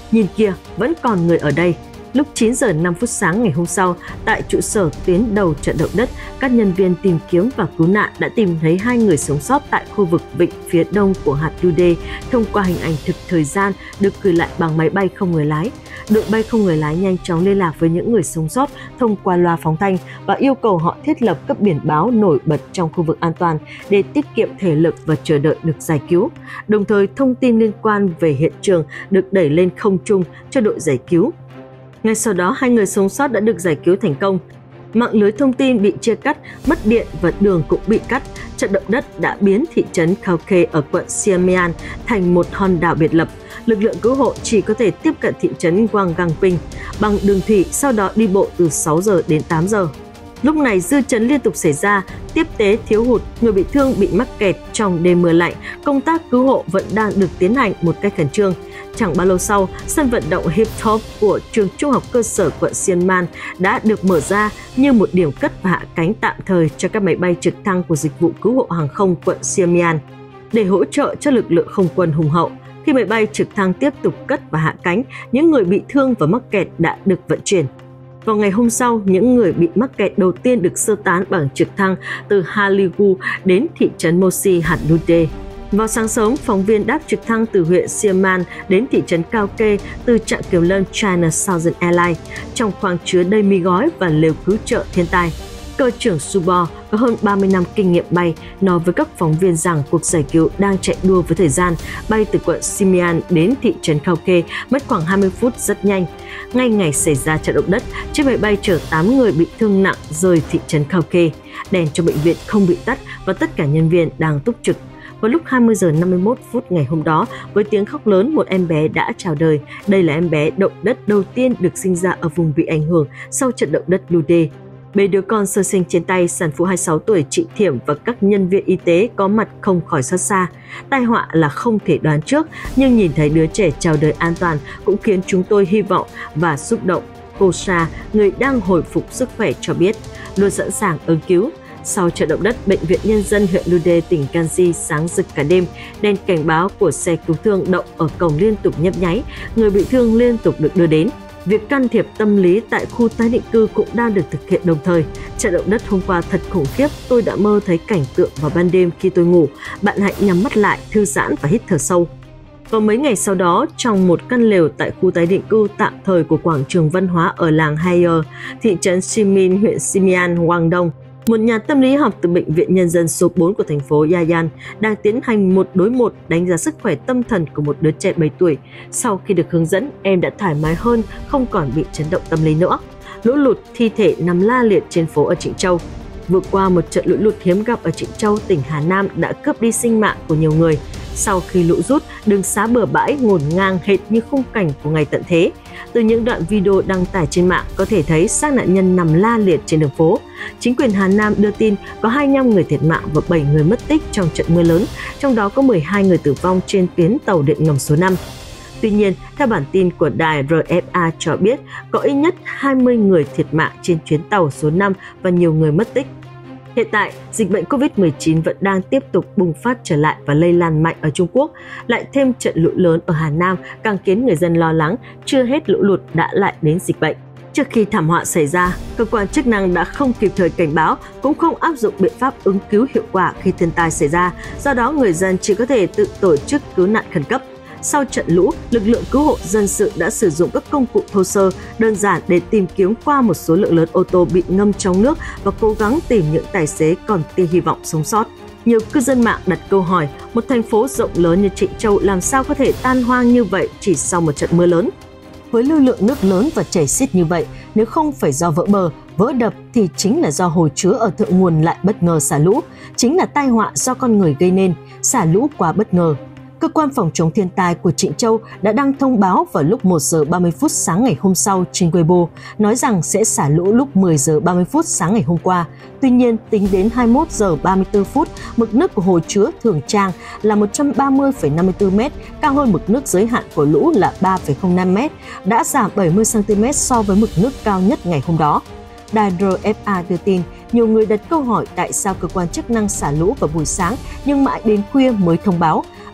Nhìn kìa, vẫn còn người ở đây. Lúc chín giờ năm phút sáng ngày hôm sau, tại trụ sở tuyến đầu trận động đất, các nhân viên tìm kiếm và cứu nạn đã tìm thấy hai người sống sót tại khu vực vịnh phía đông của hạt Lude thông qua hình ảnh thực thời gian được gửi lại bằng máy bay không người lái. Đội bay không người lái nhanh chóng liên lạc với những người sống sót thông qua loa phóng thanh và yêu cầu họ thiết lập các biển báo nổi bật trong khu vực an toàn để tiết kiệm thể lực và chờ đợi được giải cứu. Đồng thời, thông tin liên quan về hiện trường được đẩy lên không trung cho đội giải cứu. Ngay sau đó, hai người sống sót đã được giải cứu thành công. Mạng lưới thông tin bị chia cắt, mất điện và đường cũng bị cắt. Trận động đất đã biến thị trấn Kauke ở quận Xiamen thành một hòn đảo biệt lập. Lực lượng cứu hộ chỉ có thể tiếp cận thị trấn Wanganping bằng đường thủy, sau đó đi bộ từ sáu giờ đến tám giờ. Lúc này dư chấn liên tục xảy ra, tiếp tế thiếu hụt, người bị thương bị mắc kẹt trong đêm mưa lạnh. Công tác cứu hộ vẫn đang được tiến hành một cách khẩn trương. Chẳng bao lâu sau, sân vận động Hip Top của trường trung học cơ sở quận Xiamen đã được mở ra như một điểm cất và hạ cánh tạm thời cho các máy bay trực thăng của dịch vụ cứu hộ hàng không quận Xiamen để hỗ trợ cho lực lượng không quân hùng hậu. Khi máy bay trực thăng tiếp tục cất và hạ cánh, những người bị thương và mắc kẹt đã được vận chuyển. Vào ngày hôm sau, những người bị mắc kẹt đầu tiên được sơ tán bằng trực thăng từ Haligu đến thị trấn Mosi, hạt Lude. Vào sáng sớm, phóng viên đáp trực thăng từ huyện Xiamen đến thị trấn Kauke từ trạm kiểm lâm China Southern Airlines trong khoang chứa đầy mì gói và lều cứu trợ thiên tai. Cơ trưởng Subo có hơn ba mươi năm kinh nghiệm bay nói với các phóng viên rằng cuộc giải cứu đang chạy đua với thời gian. Bay từ quận Xiamen đến thị trấn Kauke mất khoảng hai mươi phút rất nhanh. Ngay ngày xảy ra trận động đất, chiếc máy bay chở tám người bị thương nặng rời thị trấn Kauke. Đèn trong bệnh viện không bị tắt và tất cả nhân viên đang túc trực. Vào lúc hai mươi giờ năm mươi mốt phút ngày hôm đó, với tiếng khóc lớn, một em bé đã chào đời. Đây là em bé động đất đầu tiên được sinh ra ở vùng bị ảnh hưởng sau trận động đất Lude. Bế đứa con sơ sinh trên tay, sản phụ hai mươi sáu tuổi chị Thiểm và các nhân viên y tế có mặt không khỏi xót xa. Tai họa là không thể đoán trước, nhưng nhìn thấy đứa trẻ chào đời an toàn cũng khiến chúng tôi hy vọng và xúc động. Cô Sa, người đang hồi phục sức khỏe cho biết, luôn sẵn sàng ứng cứu. Sau trận động đất, Bệnh viện Nhân dân huyện Lude, tỉnh Ganji sáng rực cả đêm. Đèn cảnh báo của xe cứu thương đậu ở cổng liên tục nhấp nháy, người bị thương liên tục được đưa đến. Việc can thiệp tâm lý tại khu tái định cư cũng đang được thực hiện đồng thời. Trận động đất hôm qua thật khủng khiếp, tôi đã mơ thấy cảnh tượng vào ban đêm khi tôi ngủ. Bạn hãy nhắm mắt lại, thư giãn và hít thở sâu. Vào mấy ngày sau đó, trong một căn lều tại khu tái định cư tạm thời của quảng trường văn hóa ở làng Hayer, thị trấn Simin, huyện Simian, Quảng Đông, một nhà tâm lý học từ Bệnh viện Nhân dân số bốn của thành phố Yayan đang tiến hành một đối một đánh giá sức khỏe tâm thần của một đứa trẻ bảy tuổi. Sau khi được hướng dẫn, em đã thoải mái hơn, không còn bị chấn động tâm lý nữa. Lũ lụt, thi thể nằm la liệt trên phố ở Trịnh Châu. Vừa qua, một trận lũ lụt hiếm gặp ở Trịnh Châu, tỉnh Hà Nam đã cướp đi sinh mạng của nhiều người. Sau khi lũ rút, đường xá bờ bãi ngổn ngang hệt như khung cảnh của ngày tận thế. Từ những đoạn video đăng tải trên mạng có thể thấy xác nạn nhân nằm la liệt trên đường phố. Chính quyền Hà Nam đưa tin có hai mươi lăm người thiệt mạng và bảy người mất tích trong trận mưa lớn, trong đó có mười hai người tử vong trên tuyến tàu điện ngầm số năm. Tuy nhiên, theo bản tin của đài rờ ép a cho biết, có ít nhất hai mươi người thiệt mạng trên chuyến tàu số năm và nhiều người mất tích. Hiện tại, dịch bệnh covid mười chín vẫn đang tiếp tục bùng phát trở lại và lây lan mạnh ở Trung Quốc. Lại thêm trận lũ lớn ở Hà Nam càng khiến người dân lo lắng, chưa hết lũ lụt đã lại đến dịch bệnh. Trước khi thảm họa xảy ra, cơ quan chức năng đã không kịp thời cảnh báo, cũng không áp dụng biện pháp ứng cứu hiệu quả khi thiên tai xảy ra. Do đó, người dân chỉ có thể tự tổ chức cứu nạn khẩn cấp. Sau trận lũ, lực lượng cứu hộ dân sự đã sử dụng các công cụ thô sơ, đơn giản để tìm kiếm qua một số lượng lớn ô tô bị ngâm trong nước và cố gắng tìm những tài xế còn tia hy vọng sống sót. Nhiều cư dân mạng đặt câu hỏi, một thành phố rộng lớn như Trịnh Châu làm sao có thể tan hoang như vậy chỉ sau một trận mưa lớn? Với lưu lượng nước lớn và chảy xiết như vậy, nếu không phải do vỡ bờ, vỡ đập thì chính là do hồ chứa ở thượng nguồn lại bất ngờ xả lũ, chính là tai họa do con người gây nên, xả lũ quá bất ngờ. Cơ quan phòng chống thiên tai của Trịnh Châu đã đăng thông báo vào lúc một giờ ba mươi phút sáng ngày hôm sau trên Weibo, nói rằng sẽ xả lũ lúc mười giờ ba mươi phút sáng ngày hôm qua. Tuy nhiên, tính đến hai mươi mốt giờ ba mươi tư phút, mực nước của hồ chứa Thường Trang là một trăm ba mươi phẩy năm mươi tư mét, cao hơn mực nước giới hạn của lũ là ba phẩy không năm mét, đã giảm bảy mươi xăng ti mét so với mực nước cao nhất ngày hôm đó. Đài rờ ép a đưa tin, nhiều người đặt câu hỏi tại sao cơ quan chức năng xả lũ vào buổi sáng nhưng mãi đến khuya mới thông báo.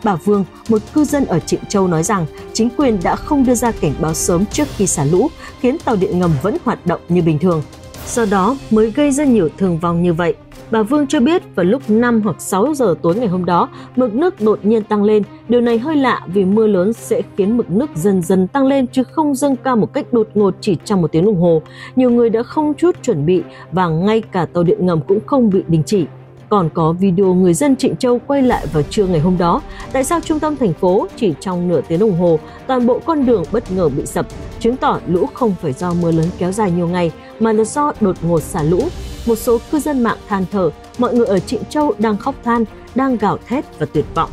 Bà Vương, một cư dân ở Trịnh Châu nói rằng chính quyền đã không đưa ra cảnh báo sớm trước khi xả lũ, khiến tàu điện ngầm vẫn hoạt động như bình thường. Do đó mới gây ra nhiều thương vong như vậy. Bà Vương cho biết vào lúc năm hoặc sáu giờ tối ngày hôm đó, mực nước đột nhiên tăng lên. Điều này hơi lạ vì mưa lớn sẽ khiến mực nước dần dần tăng lên chứ không dâng cao một cách đột ngột chỉ trong một tiếng đồng hồ. Nhiều người đã không chút chuẩn bị và ngay cả tàu điện ngầm cũng không bị đình chỉ. Còn có video người dân Trịnh Châu quay lại vào trưa ngày hôm đó. Tại sao trung tâm thành phố chỉ trong nửa tiếng đồng hồ, toàn bộ con đường bất ngờ bị sập, chứng tỏ lũ không phải do mưa lớn kéo dài nhiều ngày mà là do đột ngột xả lũ. Một số cư dân mạng than thở, mọi người ở Trịnh Châu đang khóc than, đang gào thét và tuyệt vọng.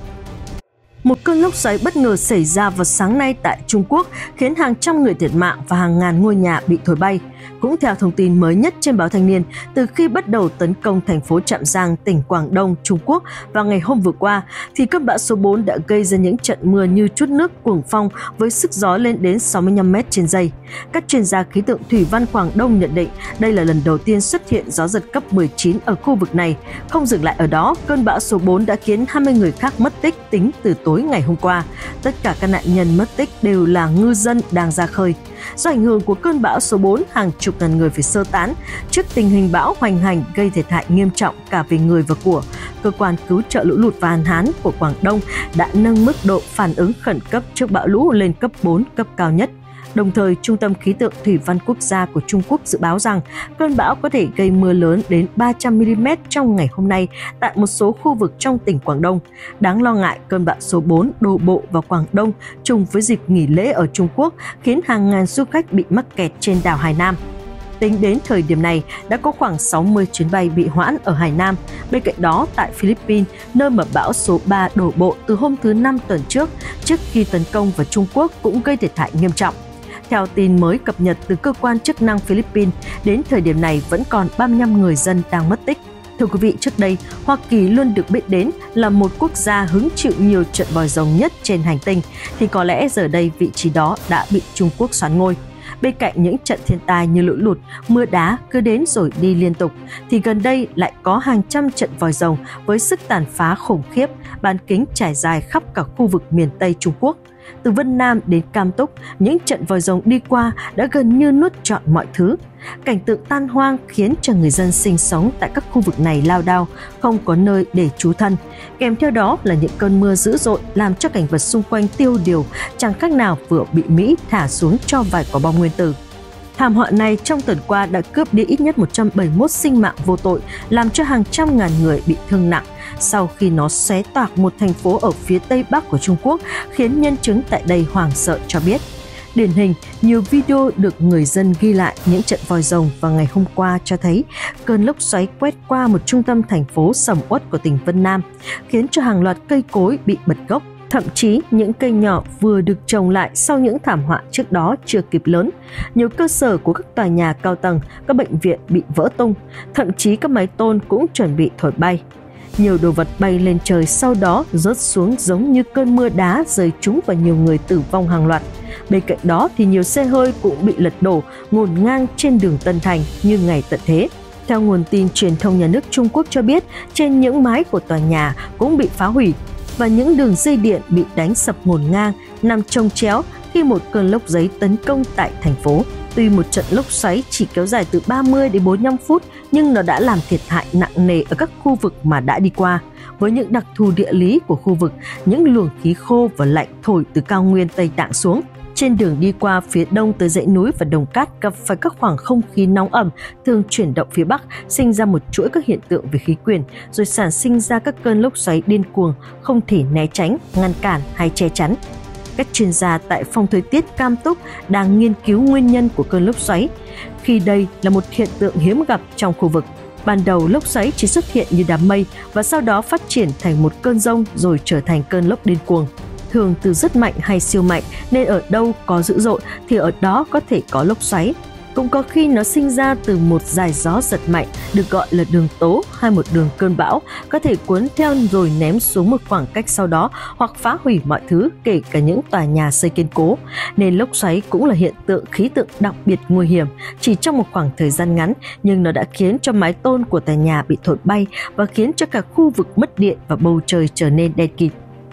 Một cơn lốc xoáy bất ngờ xảy ra vào sáng nay tại Trung Quốc khiến hàng trăm người thiệt mạng và hàng ngàn ngôi nhà bị thổi bay. Cũng theo thông tin mới nhất trên báo Thanh niên, từ khi bắt đầu tấn công thành phố Trạm Giang, tỉnh Quảng Đông, Trung Quốc vào ngày hôm vừa qua, thì cơn bão số bốn đã gây ra những trận mưa như trút nước cuồng phong với sức gió lên đến sáu mươi lăm mét trên giây. Các chuyên gia khí tượng thủy văn Quảng Đông nhận định đây là lần đầu tiên xuất hiện gió giật cấp mười chín ở khu vực này. Không dừng lại ở đó, cơn bão số bốn đã khiến hai mươi người khác mất tích tính từ tối ngày hôm qua. Tất cả các nạn nhân mất tích đều là ngư dân đang ra khơi. Do ảnh hưởng của cơn bão số bốn, hàng chục ngàn người phải sơ tán. Trước tình hình bão hoành hành gây thiệt hại nghiêm trọng cả về người và của, cơ quan cứu trợ lũ lụt và hạn hán của Quảng Đông đã nâng mức độ phản ứng khẩn cấp trước bão lũ lên cấp bốn, cấp cao nhất. Đồng thời, Trung tâm Khí tượng Thủy văn Quốc gia của Trung Quốc dự báo rằng cơn bão có thể gây mưa lớn đến ba trăm mi li mét trong ngày hôm nay tại một số khu vực trong tỉnh Quảng Đông. Đáng lo ngại, cơn bão số bốn đổ bộ vào Quảng Đông trùng với dịp nghỉ lễ ở Trung Quốc khiến hàng ngàn du khách bị mắc kẹt trên đảo Hải Nam. Tính đến thời điểm này, đã có khoảng sáu mươi chuyến bay bị hoãn ở Hải Nam. Bên cạnh đó, tại Philippines, nơi mà bão số ba đổ bộ từ hôm thứ Năm tuần trước, trước khi tấn công vào Trung Quốc cũng gây thiệt hại nghiêm trọng. Theo tin mới cập nhật từ cơ quan chức năng Philippines, đến thời điểm này vẫn còn ba mươi lăm người dân đang mất tích. Thưa quý vị, trước đây, Hoa Kỳ luôn được biết đến là một quốc gia hứng chịu nhiều trận vòi rồng nhất trên hành tinh, thì có lẽ giờ đây vị trí đó đã bị Trung Quốc soán ngôi. Bên cạnh những trận thiên tai như lũ lụt, mưa đá cứ đến rồi đi liên tục, thì gần đây lại có hàng trăm trận vòi rồng với sức tàn phá khủng khiếp, bán kính trải dài khắp cả khu vực miền Tây Trung Quốc. Từ Vân Nam đến Cam Túc, những trận vòi rồng đi qua đã gần như nuốt trọn mọi thứ. Cảnh tượng tan hoang khiến cho người dân sinh sống tại các khu vực này lao đao, không có nơi để trú thân. Kèm theo đó là những cơn mưa dữ dội làm cho cảnh vật xung quanh tiêu điều, chẳng khác nào vừa bị Mỹ thả xuống cho vài quả bom nguyên tử. Thảm họa này trong tuần qua đã cướp đi ít nhất một trăm bảy mươi mốt sinh mạng vô tội, làm cho hàng trăm ngàn người bị thương nặng sau khi nó xé toạc một thành phố ở phía tây bắc của Trung Quốc, khiến nhân chứng tại đây hoảng sợ cho biết. Điển hình, nhiều video được người dân ghi lại những trận vòi rồng vào ngày hôm qua cho thấy cơn lốc xoáy quét qua một trung tâm thành phố sầm uất của tỉnh Vân Nam, khiến cho hàng loạt cây cối bị bật gốc. Thậm chí, những cây nhỏ vừa được trồng lại sau những thảm họa trước đó chưa kịp lớn. Nhiều cơ sở của các tòa nhà cao tầng, các bệnh viện bị vỡ tung, thậm chí các mái tôn cũng chuẩn bị thổi bay. Nhiều đồ vật bay lên trời sau đó rớt xuống giống như cơn mưa đá rơi trúng vào nhiều người tử vong hàng loạt. Bên cạnh đó thì nhiều xe hơi cũng bị lật đổ ngổn ngang trên đường Tân Thành như ngày tận thế. Theo nguồn tin truyền thông nhà nước Trung Quốc cho biết, trên những mái của tòa nhà cũng bị phá hủy và những đường dây điện bị đánh sập ngổn ngang, nằm chồng chéo khi một cơn lốc giấy tấn công tại thành phố. Tuy một trận lốc xoáy chỉ kéo dài từ ba mươi đến bốn mươi lăm phút, nhưng nó đã làm thiệt hại nặng nề ở các khu vực mà đã đi qua. Với những đặc thù địa lý của khu vực, những luồng khí khô và lạnh thổi từ cao nguyên Tây Tạng xuống. Trên đường đi qua phía đông tới dãy núi và Đồng Cát gặp phải các khoảng không khí nóng ẩm thường chuyển động phía bắc, sinh ra một chuỗi các hiện tượng về khí quyển, rồi sản sinh ra các cơn lốc xoáy điên cuồng, không thể né tránh, ngăn cản hay che chắn. Các chuyên gia tại phòng thời tiết Cam Túc đang nghiên cứu nguyên nhân của cơn lốc xoáy, khi đây là một hiện tượng hiếm gặp trong khu vực. Ban đầu lốc xoáy chỉ xuất hiện như đám mây và sau đó phát triển thành một cơn giông rồi trở thành cơn lốc điên cuồng. Thường từ rất mạnh hay siêu mạnh nên ở đâu có dữ dội thì ở đó có thể có lốc xoáy. Cũng có khi nó sinh ra từ một dải gió giật mạnh được gọi là đường tố hay một đường cơn bão, có thể cuốn theo rồi ném xuống một khoảng cách sau đó hoặc phá hủy mọi thứ, kể cả những tòa nhà xây kiên cố. Nên lốc xoáy cũng là hiện tượng khí tượng đặc biệt nguy hiểm chỉ trong một khoảng thời gian ngắn, nhưng nó đã khiến cho mái tôn của tòa nhà bị thổi bay và khiến cho cả khu vực mất điện và bầu trời trở nên đen kịt.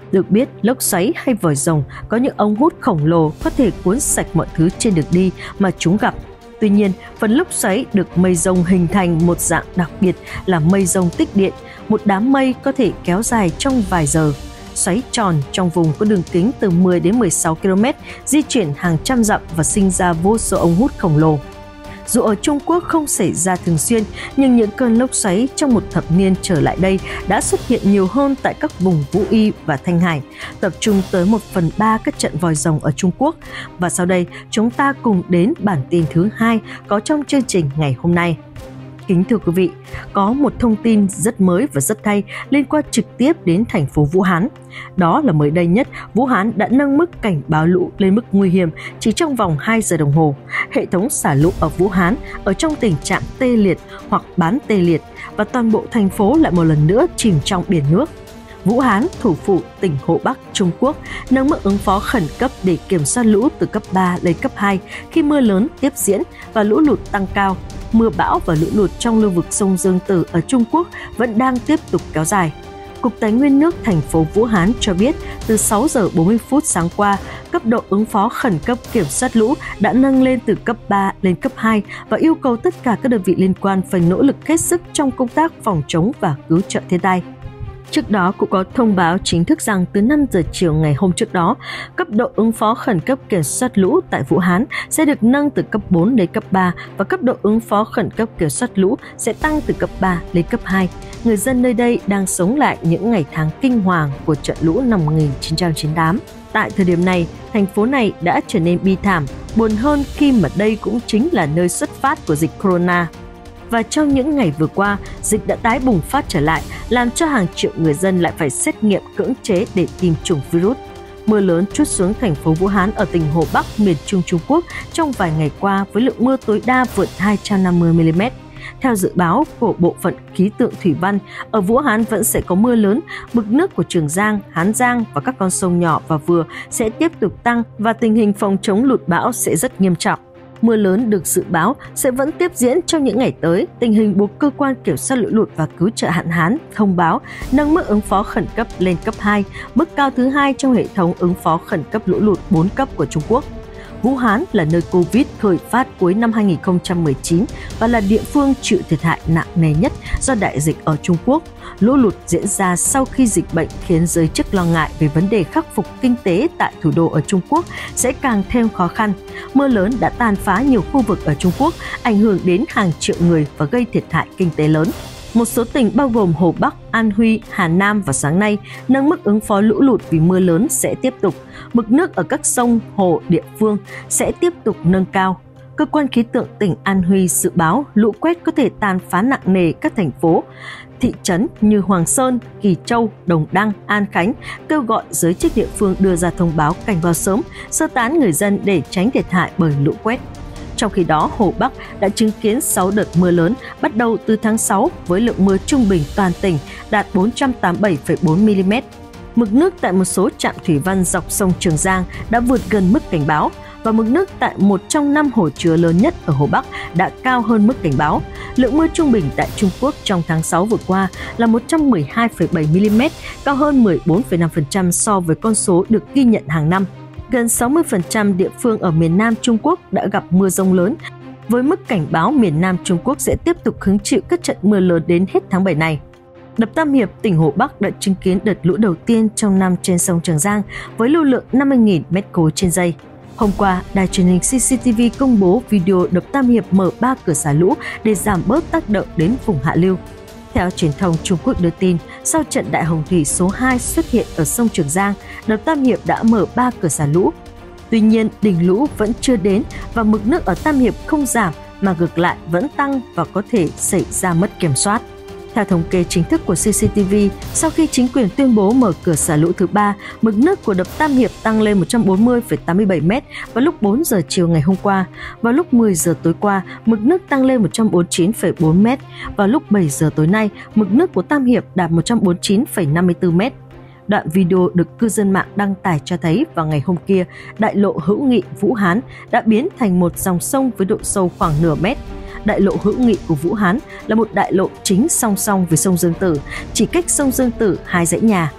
Được biết, lốc xoáy hay vòi rồng có những ống hút khổng lồ có thể cuốn sạch mọi thứ trên đường đi mà chúng gặp. Tuy nhiên, phần lốc xoáy được mây rông hình thành một dạng đặc biệt là mây rông tích điện, một đám mây có thể kéo dài trong vài giờ. Xoáy tròn trong vùng có đường kính từ mười đến mười sáu ki lô mét, di chuyển hàng trăm dặm và sinh ra vô số ống hút khổng lồ. Dù ở Trung Quốc không xảy ra thường xuyên, nhưng những cơn lốc xoáy trong một thập niên trở lại đây đã xuất hiện nhiều hơn tại các vùng Vũ Y và Thanh Hải, tập trung tới một phần ba các trận vòi rồng ở Trung Quốc. Và sau đây, chúng ta cùng đến bản tin thứ hai có trong chương trình ngày hôm nay. Kính thưa quý vị, có một thông tin rất mới và rất hay liên quan trực tiếp đến thành phố Vũ Hán. Đó là mới đây nhất, Vũ Hán đã nâng mức cảnh báo lũ lên mức nguy hiểm chỉ trong vòng hai giờ đồng hồ. Hệ thống xả lũ ở Vũ Hán ở trong tình trạng tê liệt hoặc bán tê liệt và toàn bộ thành phố lại một lần nữa chìm trong biển nước. Vũ Hán, thủ phủ tỉnh Hồ Bắc, Trung Quốc, nâng mức ứng phó khẩn cấp để kiểm soát lũ từ cấp ba lên cấp hai khi mưa lớn tiếp diễn và lũ lụt tăng cao. Mưa bão và lũ lụt trong lưu vực sông Dương Tử ở Trung Quốc vẫn đang tiếp tục kéo dài. Cục Tài nguyên nước thành phố Vũ Hán cho biết từ sáu giờ bốn mươi phút sáng qua, cấp độ ứng phó khẩn cấp kiểm soát lũ đã nâng lên từ cấp ba lên cấp hai và yêu cầu tất cả các đơn vị liên quan phải nỗ lực hết sức trong công tác phòng chống và cứu trợ thiên tai. Trước đó cũng có thông báo chính thức rằng từ năm giờ chiều ngày hôm trước đó, cấp độ ứng phó khẩn cấp kiểm soát lũ tại Vũ Hán sẽ được nâng từ cấp bốn đến cấp ba và cấp độ ứng phó khẩn cấp kiểm soát lũ sẽ tăng từ cấp ba lên cấp hai. Người dân nơi đây đang sống lại những ngày tháng kinh hoàng của trận lũ năm một nghìn chín trăm chín mươi tám. Tại thời điểm này, thành phố này đã trở nên bi thảm, buồn hơn khi mà đây cũng chính là nơi xuất phát của dịch corona. Và trong những ngày vừa qua, dịch đã tái bùng phát trở lại, làm cho hàng triệu người dân lại phải xét nghiệm cưỡng chế để tìm chủng virus. Mưa lớn trút xuống thành phố Vũ Hán ở tỉnh Hồ Bắc, miền Trung Trung Quốc trong vài ngày qua với lượng mưa tối đa vượt hai trăm năm mươi mi li mét. Theo dự báo của Bộ phận Khí tượng Thủy văn, ở Vũ Hán vẫn sẽ có mưa lớn, mực nước của Trường Giang, Hán Giang và các con sông nhỏ và vừa sẽ tiếp tục tăng và tình hình phòng chống lụt bão sẽ rất nghiêm trọng. Mưa lớn được dự báo sẽ vẫn tiếp diễn trong những ngày tới. Tình hình buộc cơ quan kiểm soát lũ lụt và cứu trợ hạn hán thông báo nâng mức ứng phó khẩn cấp lên cấp hai, mức cao thứ hai trong hệ thống ứng phó khẩn cấp lũ lụt bốn cấp của Trung Quốc. Vũ Hán là nơi Covid khởi phát cuối năm hai nghìn không trăm mười chín và là địa phương chịu thiệt hại nặng nề nhất do đại dịch ở Trung Quốc. Lũ lụt diễn ra sau khi dịch bệnh khiến giới chức lo ngại về vấn đề khắc phục kinh tế tại thủ đô ở Trung Quốc sẽ càng thêm khó khăn. Mưa lớn đã tàn phá nhiều khu vực ở Trung Quốc, ảnh hưởng đến hàng triệu người và gây thiệt hại kinh tế lớn. Một số tỉnh bao gồm Hồ Bắc, An Huy, Hà Nam vào sáng nay nâng mức ứng phó lũ lụt vì mưa lớn sẽ tiếp tục. Mực nước ở các sông, hồ địa phương sẽ tiếp tục nâng cao. Cơ quan khí tượng tỉnh An Huy dự báo lũ quét có thể tàn phá nặng nề các thành phố, thị trấn như Hoàng Sơn, Kỳ Châu, Đồng Đăng, An Khánh, kêu gọi giới chức địa phương đưa ra thông báo cảnh báo sớm, sơ tán người dân để tránh thiệt hại bởi lũ quét. Trong khi đó, Hồ Bắc đã chứng kiến sáu đợt mưa lớn bắt đầu từ tháng sáu với lượng mưa trung bình toàn tỉnh đạt bốn trăm tám mươi bảy phẩy bốn mi li mét. Mực nước tại một số trạm thủy văn dọc sông Trường Giang đã vượt gần mức cảnh báo và mực nước tại một trong năm hồ chứa lớn nhất ở Hồ Bắc đã cao hơn mức cảnh báo. Lượng mưa trung bình tại Trung Quốc trong tháng sáu vừa qua là một trăm mười hai phẩy bảy mi li mét, cao hơn mười bốn phẩy năm phần trăm so với con số được ghi nhận hàng năm. Gần sáu mươi phần trăm địa phương ở miền Nam Trung Quốc đã gặp mưa dông lớn, với mức cảnh báo miền Nam Trung Quốc sẽ tiếp tục hứng chịu các trận mưa lớn đến hết tháng bảy này. Đập Tam Hiệp, tỉnh Hồ Bắc đã chứng kiến đợt lũ đầu tiên trong năm trên sông Trường Giang với lưu lượng năm mươi nghìn mét khối trên giây. Hôm qua, đài truyền hình xê xê tê vê công bố video đập Tam Hiệp mở ba cửa xả lũ để giảm bớt tác động đến vùng hạ lưu. Theo truyền thông Trung Quốc đưa tin, sau trận đại hồng thủy số hai xuất hiện ở sông Trường Giang, đập Tam Hiệp đã mở ba cửa xả lũ. Tuy nhiên, đỉnh lũ vẫn chưa đến và mực nước ở Tam Hiệp không giảm mà ngược lại vẫn tăng và có thể xảy ra mất kiểm soát. Theo thống kê chính thức của xê xê tê vê, sau khi chính quyền tuyên bố mở cửa xả lũ thứ ba, mực nước của đập Tam Hiệp tăng lên một trăm bốn mươi phẩy tám mươi bảy mét vào lúc bốn giờ chiều ngày hôm qua. Vào lúc mười giờ tối qua, mực nước tăng lên một trăm bốn mươi chín phẩy bốn mét. Vào lúc bảy giờ tối nay, mực nước của Tam Hiệp đạt một trăm bốn mươi chín phẩy năm mươi tư mét. Đoạn video được cư dân mạng đăng tải cho thấy vào ngày hôm kia, đại lộ hữu nghị Vũ Hán đã biến thành một dòng sông với độ sâu khoảng nửa mét. Đại lộ hữu nghị của Vũ Hán là một đại lộ chính song song với sông Dương Tử, chỉ cách sông Dương Tử hai dãy nhà.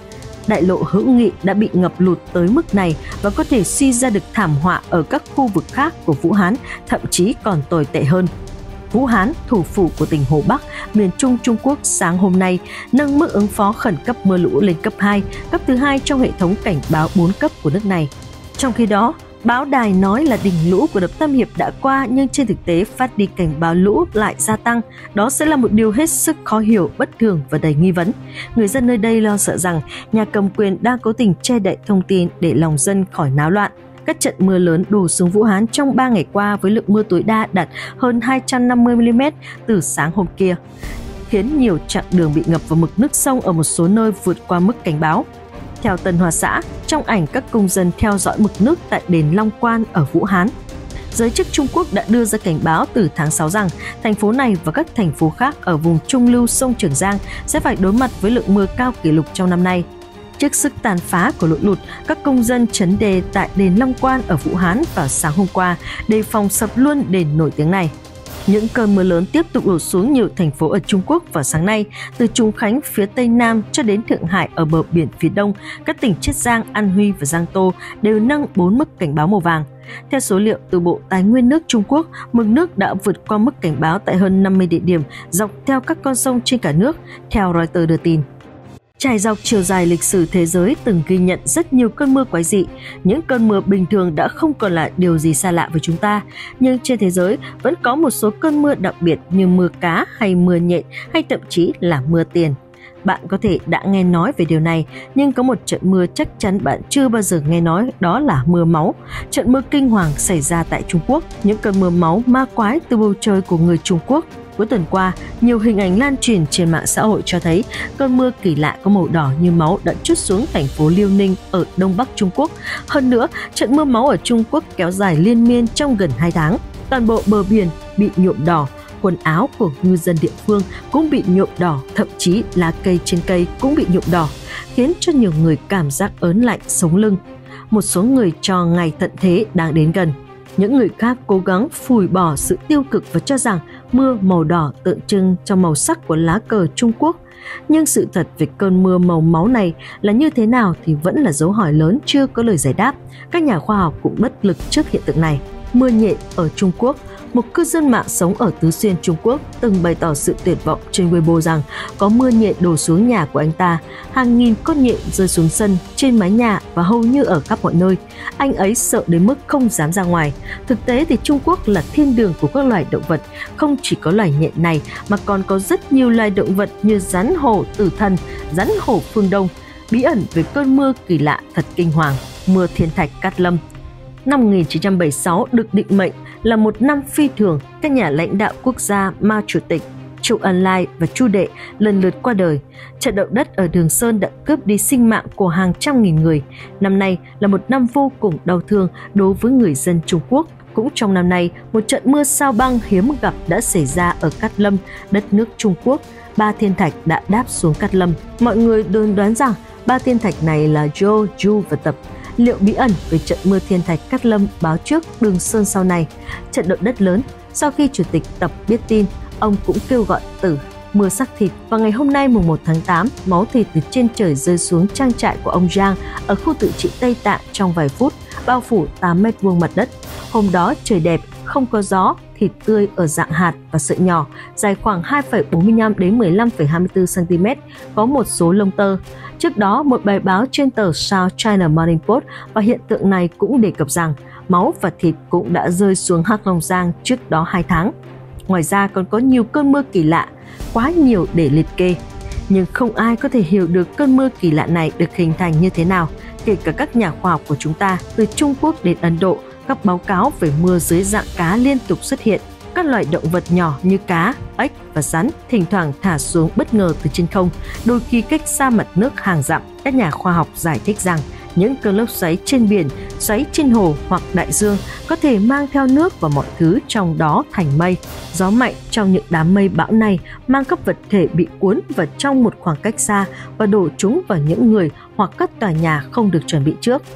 đại lộ hữu nghị đã bị ngập lụt tới mức này và có thể suy ra được thảm họa ở các khu vực khác của Vũ Hán, thậm chí còn tồi tệ hơn. Vũ Hán, thủ phủ của tỉnh Hồ Bắc, miền Trung Trung Quốc sáng hôm nay nâng mức ứng phó khẩn cấp mưa lũ lên cấp hai, cấp thứ hai trong hệ thống cảnh báo bốn cấp của nước này. Trong khi đó, báo đài nói là đỉnh lũ của đập Tam Hiệp đã qua, nhưng trên thực tế phát đi cảnh báo lũ lại gia tăng. Đó sẽ là một điều hết sức khó hiểu, bất thường và đầy nghi vấn. Người dân nơi đây lo sợ rằng nhà cầm quyền đang cố tình che đậy thông tin để lòng dân khỏi náo loạn. Các trận mưa lớn đổ xuống Vũ Hán trong ba ngày qua với lượng mưa tối đa đạt hơn hai trăm năm mươi mi li mét từ sáng hôm kia, khiến nhiều chặng đường bị ngập và mực nước sông ở một số nơi vượt qua mức cảnh báo. Theo Tân Hoa Xã, trong ảnh các công dân theo dõi mực nước tại đền Long Quan ở Vũ Hán, giới chức Trung Quốc đã đưa ra cảnh báo từ tháng sáu rằng thành phố này và các thành phố khác ở vùng trung lưu sông Trường Giang sẽ phải đối mặt với lượng mưa cao kỷ lục trong năm nay. Trước sức tàn phá của lũ lụt, các công dân trấn đề tại đền Long Quan ở Vũ Hán vào sáng hôm qua đề phòng sập luôn đền nổi tiếng này. Những cơn mưa lớn tiếp tục đổ xuống nhiều thành phố ở Trung Quốc vào sáng nay, từ Trùng Khánh phía Tây Nam cho đến Thượng Hải ở bờ biển phía Đông, các tỉnh Chiết Giang, An Huy và Giang Tô đều nâng bốn mức cảnh báo màu vàng. Theo số liệu từ Bộ Tài nguyên nước Trung Quốc, mực nước đã vượt qua mức cảnh báo tại hơn năm mươi địa điểm dọc theo các con sông trên cả nước, theo Reuters đưa tin. Trải dọc chiều dài lịch sử thế giới từng ghi nhận rất nhiều cơn mưa quái dị. Những cơn mưa bình thường đã không còn là điều gì xa lạ với chúng ta, nhưng trên thế giới vẫn có một số cơn mưa đặc biệt như mưa cá hay mưa nhện hay thậm chí là mưa tiền. Bạn có thể đã nghe nói về điều này, nhưng có một trận mưa chắc chắn bạn chưa bao giờ nghe nói, đó là mưa máu. Trận mưa kinh hoàng xảy ra tại Trung Quốc. Những cơn mưa máu ma quái từ bầu trời của người Trung Quốc. Cuối tuần qua, nhiều hình ảnh lan truyền trên mạng xã hội cho thấy cơn mưa kỳ lạ có màu đỏ như máu đã trút xuống thành phố Liêu Ninh ở Đông Bắc Trung Quốc. Hơn nữa, trận mưa máu ở Trung Quốc kéo dài liên miên trong gần hai tháng. Toàn bộ bờ biển bị nhuộm đỏ, quần áo của ngư dân địa phương cũng bị nhuộm đỏ, thậm chí lá cây trên cây cũng bị nhuộm đỏ, khiến cho nhiều người cảm giác ớn lạnh sống lưng. Một số người cho ngày tận thế đang đến gần. Những người khác cố gắng phủi bỏ sự tiêu cực và cho rằng mưa màu đỏ tượng trưng cho màu sắc của lá cờ Trung Quốc. Nhưng sự thật về cơn mưa màu máu này là như thế nào thì vẫn là dấu hỏi lớn chưa có lời giải đáp. Các nhà khoa học cũng bất lực trước hiện tượng này. Mưa nhện ở Trung Quốc. Một cư dân mạng sống ở Tứ Xuyên, Trung Quốc từng bày tỏ sự tuyệt vọng trên Weibo rằng có mưa nhện đổ xuống nhà của anh ta. Hàng nghìn con nhện rơi xuống sân, trên mái nhà và hầu như ở khắp mọi nơi. Anh ấy sợ đến mức không dám ra ngoài. Thực tế thì Trung Quốc là thiên đường của các loài động vật. Không chỉ có loài nhện này mà còn có rất nhiều loài động vật như rắn hổ tử thần, rắn hổ phương Đông. Bí ẩn về cơn mưa kỳ lạ thật kinh hoàng, mưa thiên thạch Cát Lâm. Năm một nghìn chín trăm bảy mươi sáu được định mệnh là một năm phi thường. Các nhà lãnh đạo quốc gia Mao Chủ tịch, Chu Ân Lai và Chu Đệ lần lượt qua đời. Trận động đất ở Đường Sơn đã cướp đi sinh mạng của hàng trăm nghìn người. Năm nay là một năm vô cùng đau thương đối với người dân Trung Quốc. Cũng trong năm nay, một trận mưa sao băng hiếm gặp đã xảy ra ở Cát Lâm, đất nước Trung Quốc. Ba thiên thạch đã đáp xuống Cát Lâm. Mọi người đồn đoán rằng ba thiên thạch này là Zhou, Zhu và Tập. Liệu bí ẩn về trận mưa thiên thạch Cát Lâm báo trước Đường Sơn sau này? Trận động đất lớn. Sau khi Chủ tịch Tập biết tin, ông cũng kêu gọi tử mưa sắc thịt. Vào ngày hôm nay mùng một tháng tám, máu thịt từ trên trời rơi xuống trang trại của ông Giang ở khu tự trị Tây Tạng trong vài phút, bao phủ tám mét vuông mặt đất. Hôm đó trời đẹp, không có gió, thịt tươi ở dạng hạt và sợi nhỏ, dài khoảng hai phẩy bốn mươi lăm đến mười lăm phẩy hai mươi tư xăng-ti-mét, có một số lông tơ. Trước đó, một bài báo trên tờ South China Morning Post và hiện tượng này cũng đề cập rằng máu và thịt cũng đã rơi xuống Hắc Long Giang trước đó hai tháng. Ngoài ra còn có nhiều cơn mưa kỳ lạ, quá nhiều để liệt kê. Nhưng không ai có thể hiểu được cơn mưa kỳ lạ này được hình thành như thế nào, kể cả các nhà khoa học của chúng ta từ Trung Quốc đến Ấn Độ. Các báo cáo về mưa dưới dạng cá liên tục xuất hiện. Các loài động vật nhỏ như cá, ếch và rắn thỉnh thoảng thả xuống bất ngờ từ trên không, đôi khi cách xa mặt nước hàng dặm. Các nhà khoa học giải thích rằng những cơn lốc xoáy trên biển, xoáy trên hồ hoặc đại dương có thể mang theo nước và mọi thứ trong đó thành mây. Gió mạnh trong những đám mây bão này mang các vật thể bị cuốn vào trong một khoảng cách xa và đổ chúng vào những người hoặc các tòa nhà không được chuẩn bị trước.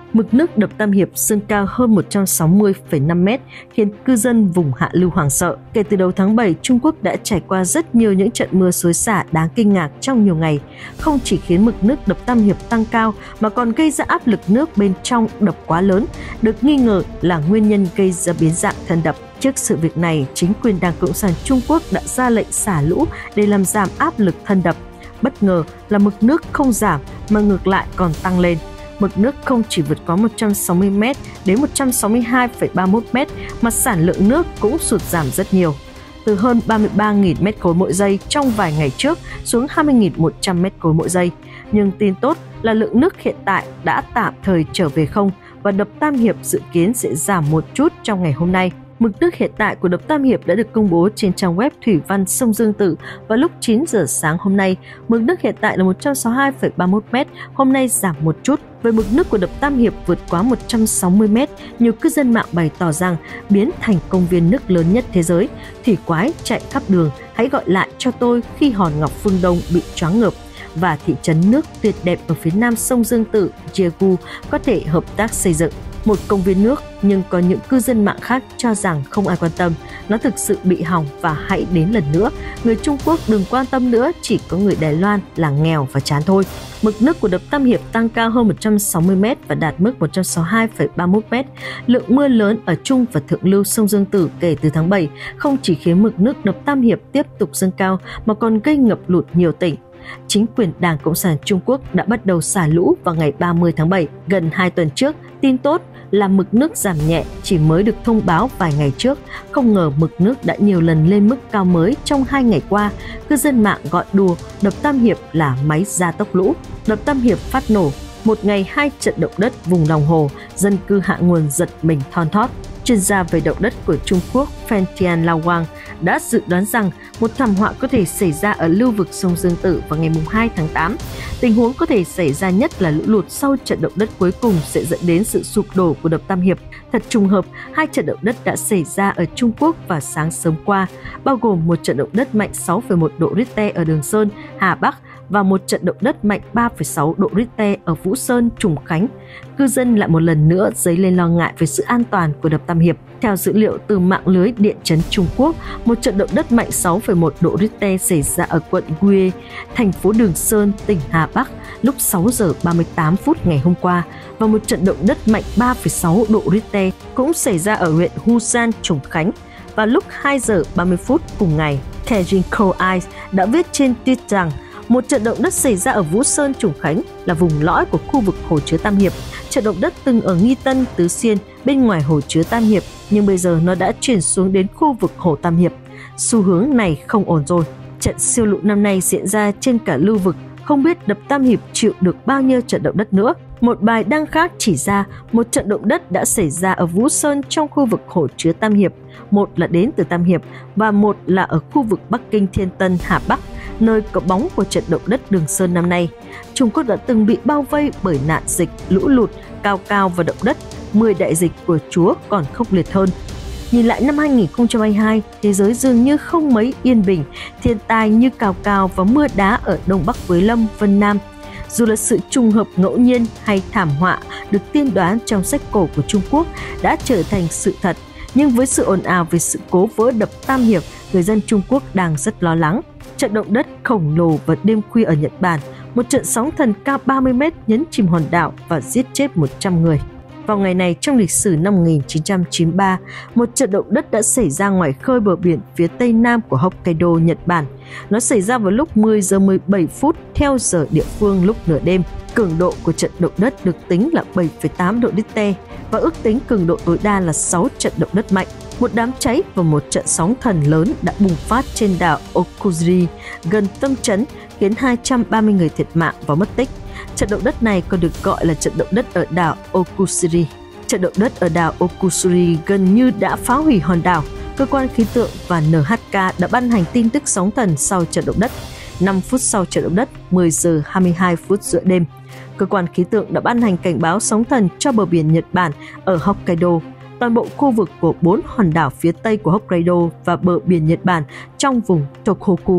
Mực nước đập Tam Hiệp dâng cao hơn một trăm sáu mươi phẩy năm mét, khiến cư dân vùng hạ lưu hoảng sợ. Kể từ đầu tháng bảy, Trung Quốc đã trải qua rất nhiều những trận mưa xối xả đáng kinh ngạc trong nhiều ngày. Không chỉ khiến mực nước đập Tam Hiệp tăng cao, mà còn gây ra áp lực nước bên trong đập quá lớn, được nghi ngờ là nguyên nhân gây ra biến dạng thân đập. Trước sự việc này, chính quyền Đảng Cộng sản Trung Quốc đã ra lệnh xả lũ để làm giảm áp lực thân đập. Bất ngờ là mực nước không giảm mà ngược lại còn tăng lên. Mực nước không chỉ vượt quá một trăm sáu mươi mét đến một trăm sáu mươi hai phẩy ba mươi mốt mét mà sản lượng nước cũng sụt giảm rất nhiều. Từ hơn ba mươi ba nghìn mét khối mỗi giây trong vài ngày trước xuống hai mươi nghìn một trăm mét khối mỗi giây. Nhưng tin tốt là lượng nước hiện tại đã tạm thời trở về không và đập Tam Hiệp dự kiến sẽ giảm một chút trong ngày hôm nay. Mực nước hiện tại của đập Tam Hiệp đã được công bố trên trang web Thủy văn sông Dương Tử vào lúc chín giờ sáng hôm nay. Mực nước hiện tại là một trăm sáu mươi hai phẩy ba mươi mốt mét, hôm nay giảm một chút. Với mực nước của đập Tam Hiệp vượt quá một trăm sáu mươi mét, nhiều cư dân mạng bày tỏ rằng biến thành công viên nước lớn nhất thế giới. Thủy quái chạy khắp đường, hãy gọi lại cho tôi khi hòn ngọc phương Đông bị choáng ngợp. Và thị trấn nước tuyệt đẹp ở phía nam sông Dương Tử, Jeju có thể hợp tác xây dựng. Một công viên nước, nhưng có những cư dân mạng khác cho rằng không ai quan tâm, nó thực sự bị hỏng và hãy đến lần nữa. Người Trung Quốc đừng quan tâm nữa, chỉ có người Đài Loan là nghèo và chán thôi. Mực nước của đập Tam Hiệp tăng cao hơn một trăm sáu mươi mét và đạt mức một trăm sáu mươi hai phẩy ba mươi mốt mét. Lượng mưa lớn ở trung và thượng lưu sông Dương Tử kể từ tháng bảy không chỉ khiến mực nước đập Tam Hiệp tiếp tục dâng cao mà còn gây ngập lụt nhiều tỉnh. Chính quyền Đảng Cộng sản Trung Quốc đã bắt đầu xả lũ vào ngày ba mươi tháng bảy, gần hai tuần trước. Tin tốt là mực nước giảm nhẹ chỉ mới được thông báo vài ngày trước. Không ngờ mực nước đã nhiều lần lên mức cao mới trong hai ngày qua. Cư dân mạng gọi đùa đập Tam Hiệp là máy gia tốc lũ. Đập Tam Hiệp phát nổ, một ngày hai trận động đất vùng lòng hồ, dân cư hạ nguồn giật mình thon thót. Chuyên gia về động đất của Trung Quốc Phan Tian Lao Wang đã dự đoán rằng một thảm họa có thể xảy ra ở lưu vực sông Dương Tử vào ngày hai tháng tám. Tình huống có thể xảy ra nhất là lũ lụt sau trận động đất cuối cùng sẽ dẫn đến sự sụp đổ của đập Tam Hiệp. Thật trùng hợp, hai trận động đất đã xảy ra ở Trung Quốc vào sáng sớm qua, bao gồm một trận động đất mạnh sáu phẩy một độ Richter ở Đường Sơn, Hà Bắc và một trận động đất mạnh ba phẩy sáu độ Richter ở Vũ Sơn, Trùng Khánh. Cư dân lại một lần nữa dấy lên lo ngại về sự an toàn của đập Tam Hiệp. Theo dữ liệu từ mạng lưới điện chấn Trung Quốc, một trận động đất mạnh sáu phẩy một độ Richter xảy ra ở quận Guie, thành phố Đường Sơn, tỉnh Hà Bắc lúc sáu giờ ba mươi tám phút ngày hôm qua, và một trận động đất mạnh ba phẩy sáu độ Richter cũng xảy ra ở huyện Husan, Trùng Khánh vào lúc hai giờ ba mươi phút cùng ngày. Kevin Cole đã viết trên Twitter rằng một trận động đất xảy ra ở Vũ Sơn, Trùng Khánh là vùng lõi của khu vực hồ chứa Tam Hiệp. Trận động đất từng ở Nghi Tân, Tứ Xuyên bên ngoài hồ chứa Tam Hiệp, nhưng bây giờ nó đã chuyển xuống đến khu vực hồ Tam Hiệp. Xu hướng này không ổn rồi. Trận siêu lũ năm nay diễn ra trên cả lưu vực, không biết đập Tam Hiệp chịu được bao nhiêu trận động đất nữa. Một bài đăng khác chỉ ra một trận động đất đã xảy ra ở Vũ Sơn trong khu vực hồ chứa Tam Hiệp. Một là đến từ Tam Hiệp và một là ở khu vực Bắc Kinh Thiên Tân, Hà Bắc, nơi có bóng của trận động đất Đường Sơn năm nay. Trung Quốc đã từng bị bao vây bởi nạn dịch, lũ lụt, cao cao và động đất. mười đại dịch của Chúa còn khốc liệt hơn. Nhìn lại năm hai nghìn không trăm hai mươi hai, thế giới dường như không mấy yên bình, thiên tai như cào cào và mưa đá ở Đông Bắc Quế Lâm, Vân Nam. Dù là sự trùng hợp ngẫu nhiên hay thảm họa được tiên đoán trong sách cổ của Trung Quốc đã trở thành sự thật, nhưng với sự ồn ào về sự cố vỡ đập Tam Hiệp, người dân Trung Quốc đang rất lo lắng. Trận động đất khổng lồ vào đêm khuya ở Nhật Bản, một trận sóng thần cao ba mươi mét nhấn chìm hòn đảo và giết chết một trăm người. Vào ngày này trong lịch sử năm một nghìn chín trăm chín mươi ba, một trận động đất đã xảy ra ngoài khơi bờ biển phía tây nam của Hokkaido, Nhật Bản. Nó xảy ra vào lúc mười giờ mười bảy phút theo giờ địa phương lúc nửa đêm. Cường độ của trận động đất được tính là bảy phẩy tám độ Richter và ước tính cường độ tối đa là sáu trận động đất mạnh. Một đám cháy và một trận sóng thần lớn đã bùng phát trên đảo Okuzuri gần tâm trấn, khiến hai trăm ba mươi người thiệt mạng và mất tích. Trận động đất này còn được gọi là trận động đất ở đảo Okuzuri. Trận động đất ở đảo Okuzuri gần như đã phá hủy hòn đảo. Cơ quan khí tượng và en hát ca đã ban hành tin tức sóng thần sau trận động đất. năm phút sau trận động đất, mười giờ hai mươi hai phút giữa đêm, cơ quan khí tượng đã ban hành cảnh báo sóng thần cho bờ biển Nhật Bản ở Hokkaido. Toàn bộ khu vực của bốn hòn đảo phía tây của Hokkaido và bờ biển Nhật Bản trong vùng Tohoku.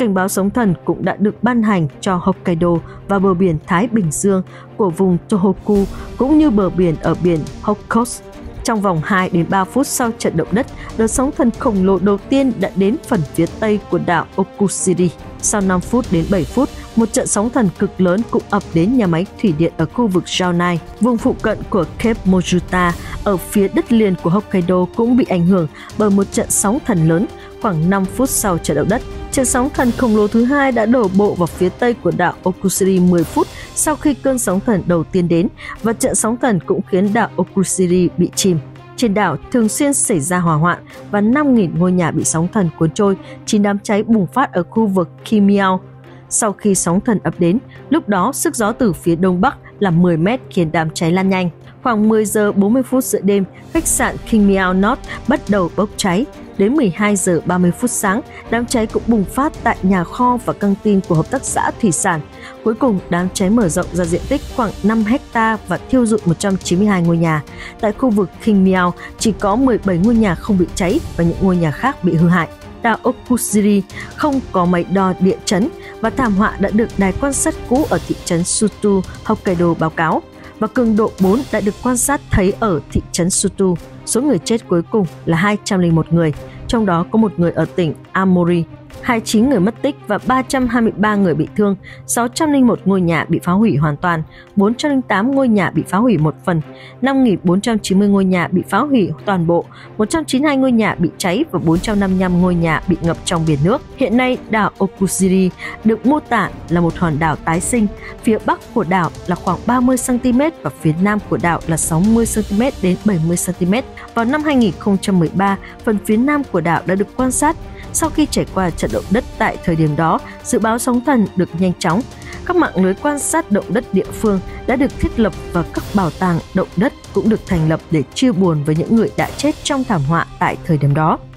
Cảnh báo sóng thần cũng đã được ban hành cho Hokkaido và bờ biển Thái Bình Dương của vùng Tohoku cũng như bờ biển ở biển Okhotsk. Trong vòng hai đến ba phút sau trận động đất, đợt sóng thần khổng lồ đầu tiên đã đến phần phía tây của đảo Okushiri. Sau năm phút đến bảy phút, một trận sóng thần cực lớn cũng ập đến nhà máy thủy điện ở khu vực Jaunai. Vùng phụ cận của Cape Mojuta ở phía đất liền của Hokkaido cũng bị ảnh hưởng bởi một trận sóng thần lớn. Khoảng năm phút sau trận động đất, trận sóng thần khổng lồ thứ hai đã đổ bộ vào phía tây của đảo Okushiri mười phút sau khi cơn sóng thần đầu tiên đến, và trận sóng thần cũng khiến đảo Okushiri bị chìm. Trên đảo thường xuyên xảy ra hỏa hoạn và năm nghìn ngôi nhà bị sóng thần cuốn trôi, chín đám cháy bùng phát ở khu vực Kimiao. Sau khi sóng thần ập đến, lúc đó sức gió từ phía đông bắc là mười mét khiến đám cháy lan nhanh. Khoảng mười giờ bốn mươi phút giữa đêm, khách sạn Kimiao North bắt đầu bốc cháy. Đến mười hai giờ ba mươi phút sáng, đám cháy cũng bùng phát tại nhà kho và căng tin của hợp tác xã thủy sản. Cuối cùng, đám cháy mở rộng ra diện tích khoảng năm hecta và thiêu rụi một trăm chín mươi hai ngôi nhà. Tại khu vực Kimiao, chỉ có mười bảy ngôi nhà không bị cháy và những ngôi nhà khác bị hư hại. Đảo Okushiri không có máy đo địa chấn và thảm họa đã được đài quan sát cũ ở thị trấn Sutu, Hokkaido báo cáo. Và cường độ bốn đã được quan sát thấy ở thị trấn Sutu. Số người chết cuối cùng là hai trăm lẻ một người, trong đó có một người ở tỉnh Aomori, hai mươi chín người mất tích và ba trăm hai mươi ba người bị thương, sáu trăm lẻ một ngôi nhà bị phá hủy hoàn toàn, bốn trăm lẻ tám ngôi nhà bị phá hủy một phần, năm nghìn bốn trăm chín mươi ngôi nhà bị phá hủy toàn bộ, một trăm chín mươi hai ngôi nhà bị cháy và bốn trăm năm mươi lăm ngôi nhà bị ngập trong biển nước. Hiện nay, đảo Okushiri được mô tả là một hòn đảo tái sinh, phía bắc của đảo là khoảng ba mươi xăng ti mét và phía nam của đảo là sáu mươi xăng ti mét đến bảy mươi xăng ti mét. Vào năm hai nghìn không trăm mười ba, phần phía nam của đảo đã được quan sát. Sau khi trải qua trận động đất tại thời điểm đó, dự báo sóng thần được nhanh chóng. Các mạng lưới quan sát động đất địa phương đã được thiết lập và các bảo tàng động đất cũng được thành lập để chia buồn với những người đã chết trong thảm họa tại thời điểm đó.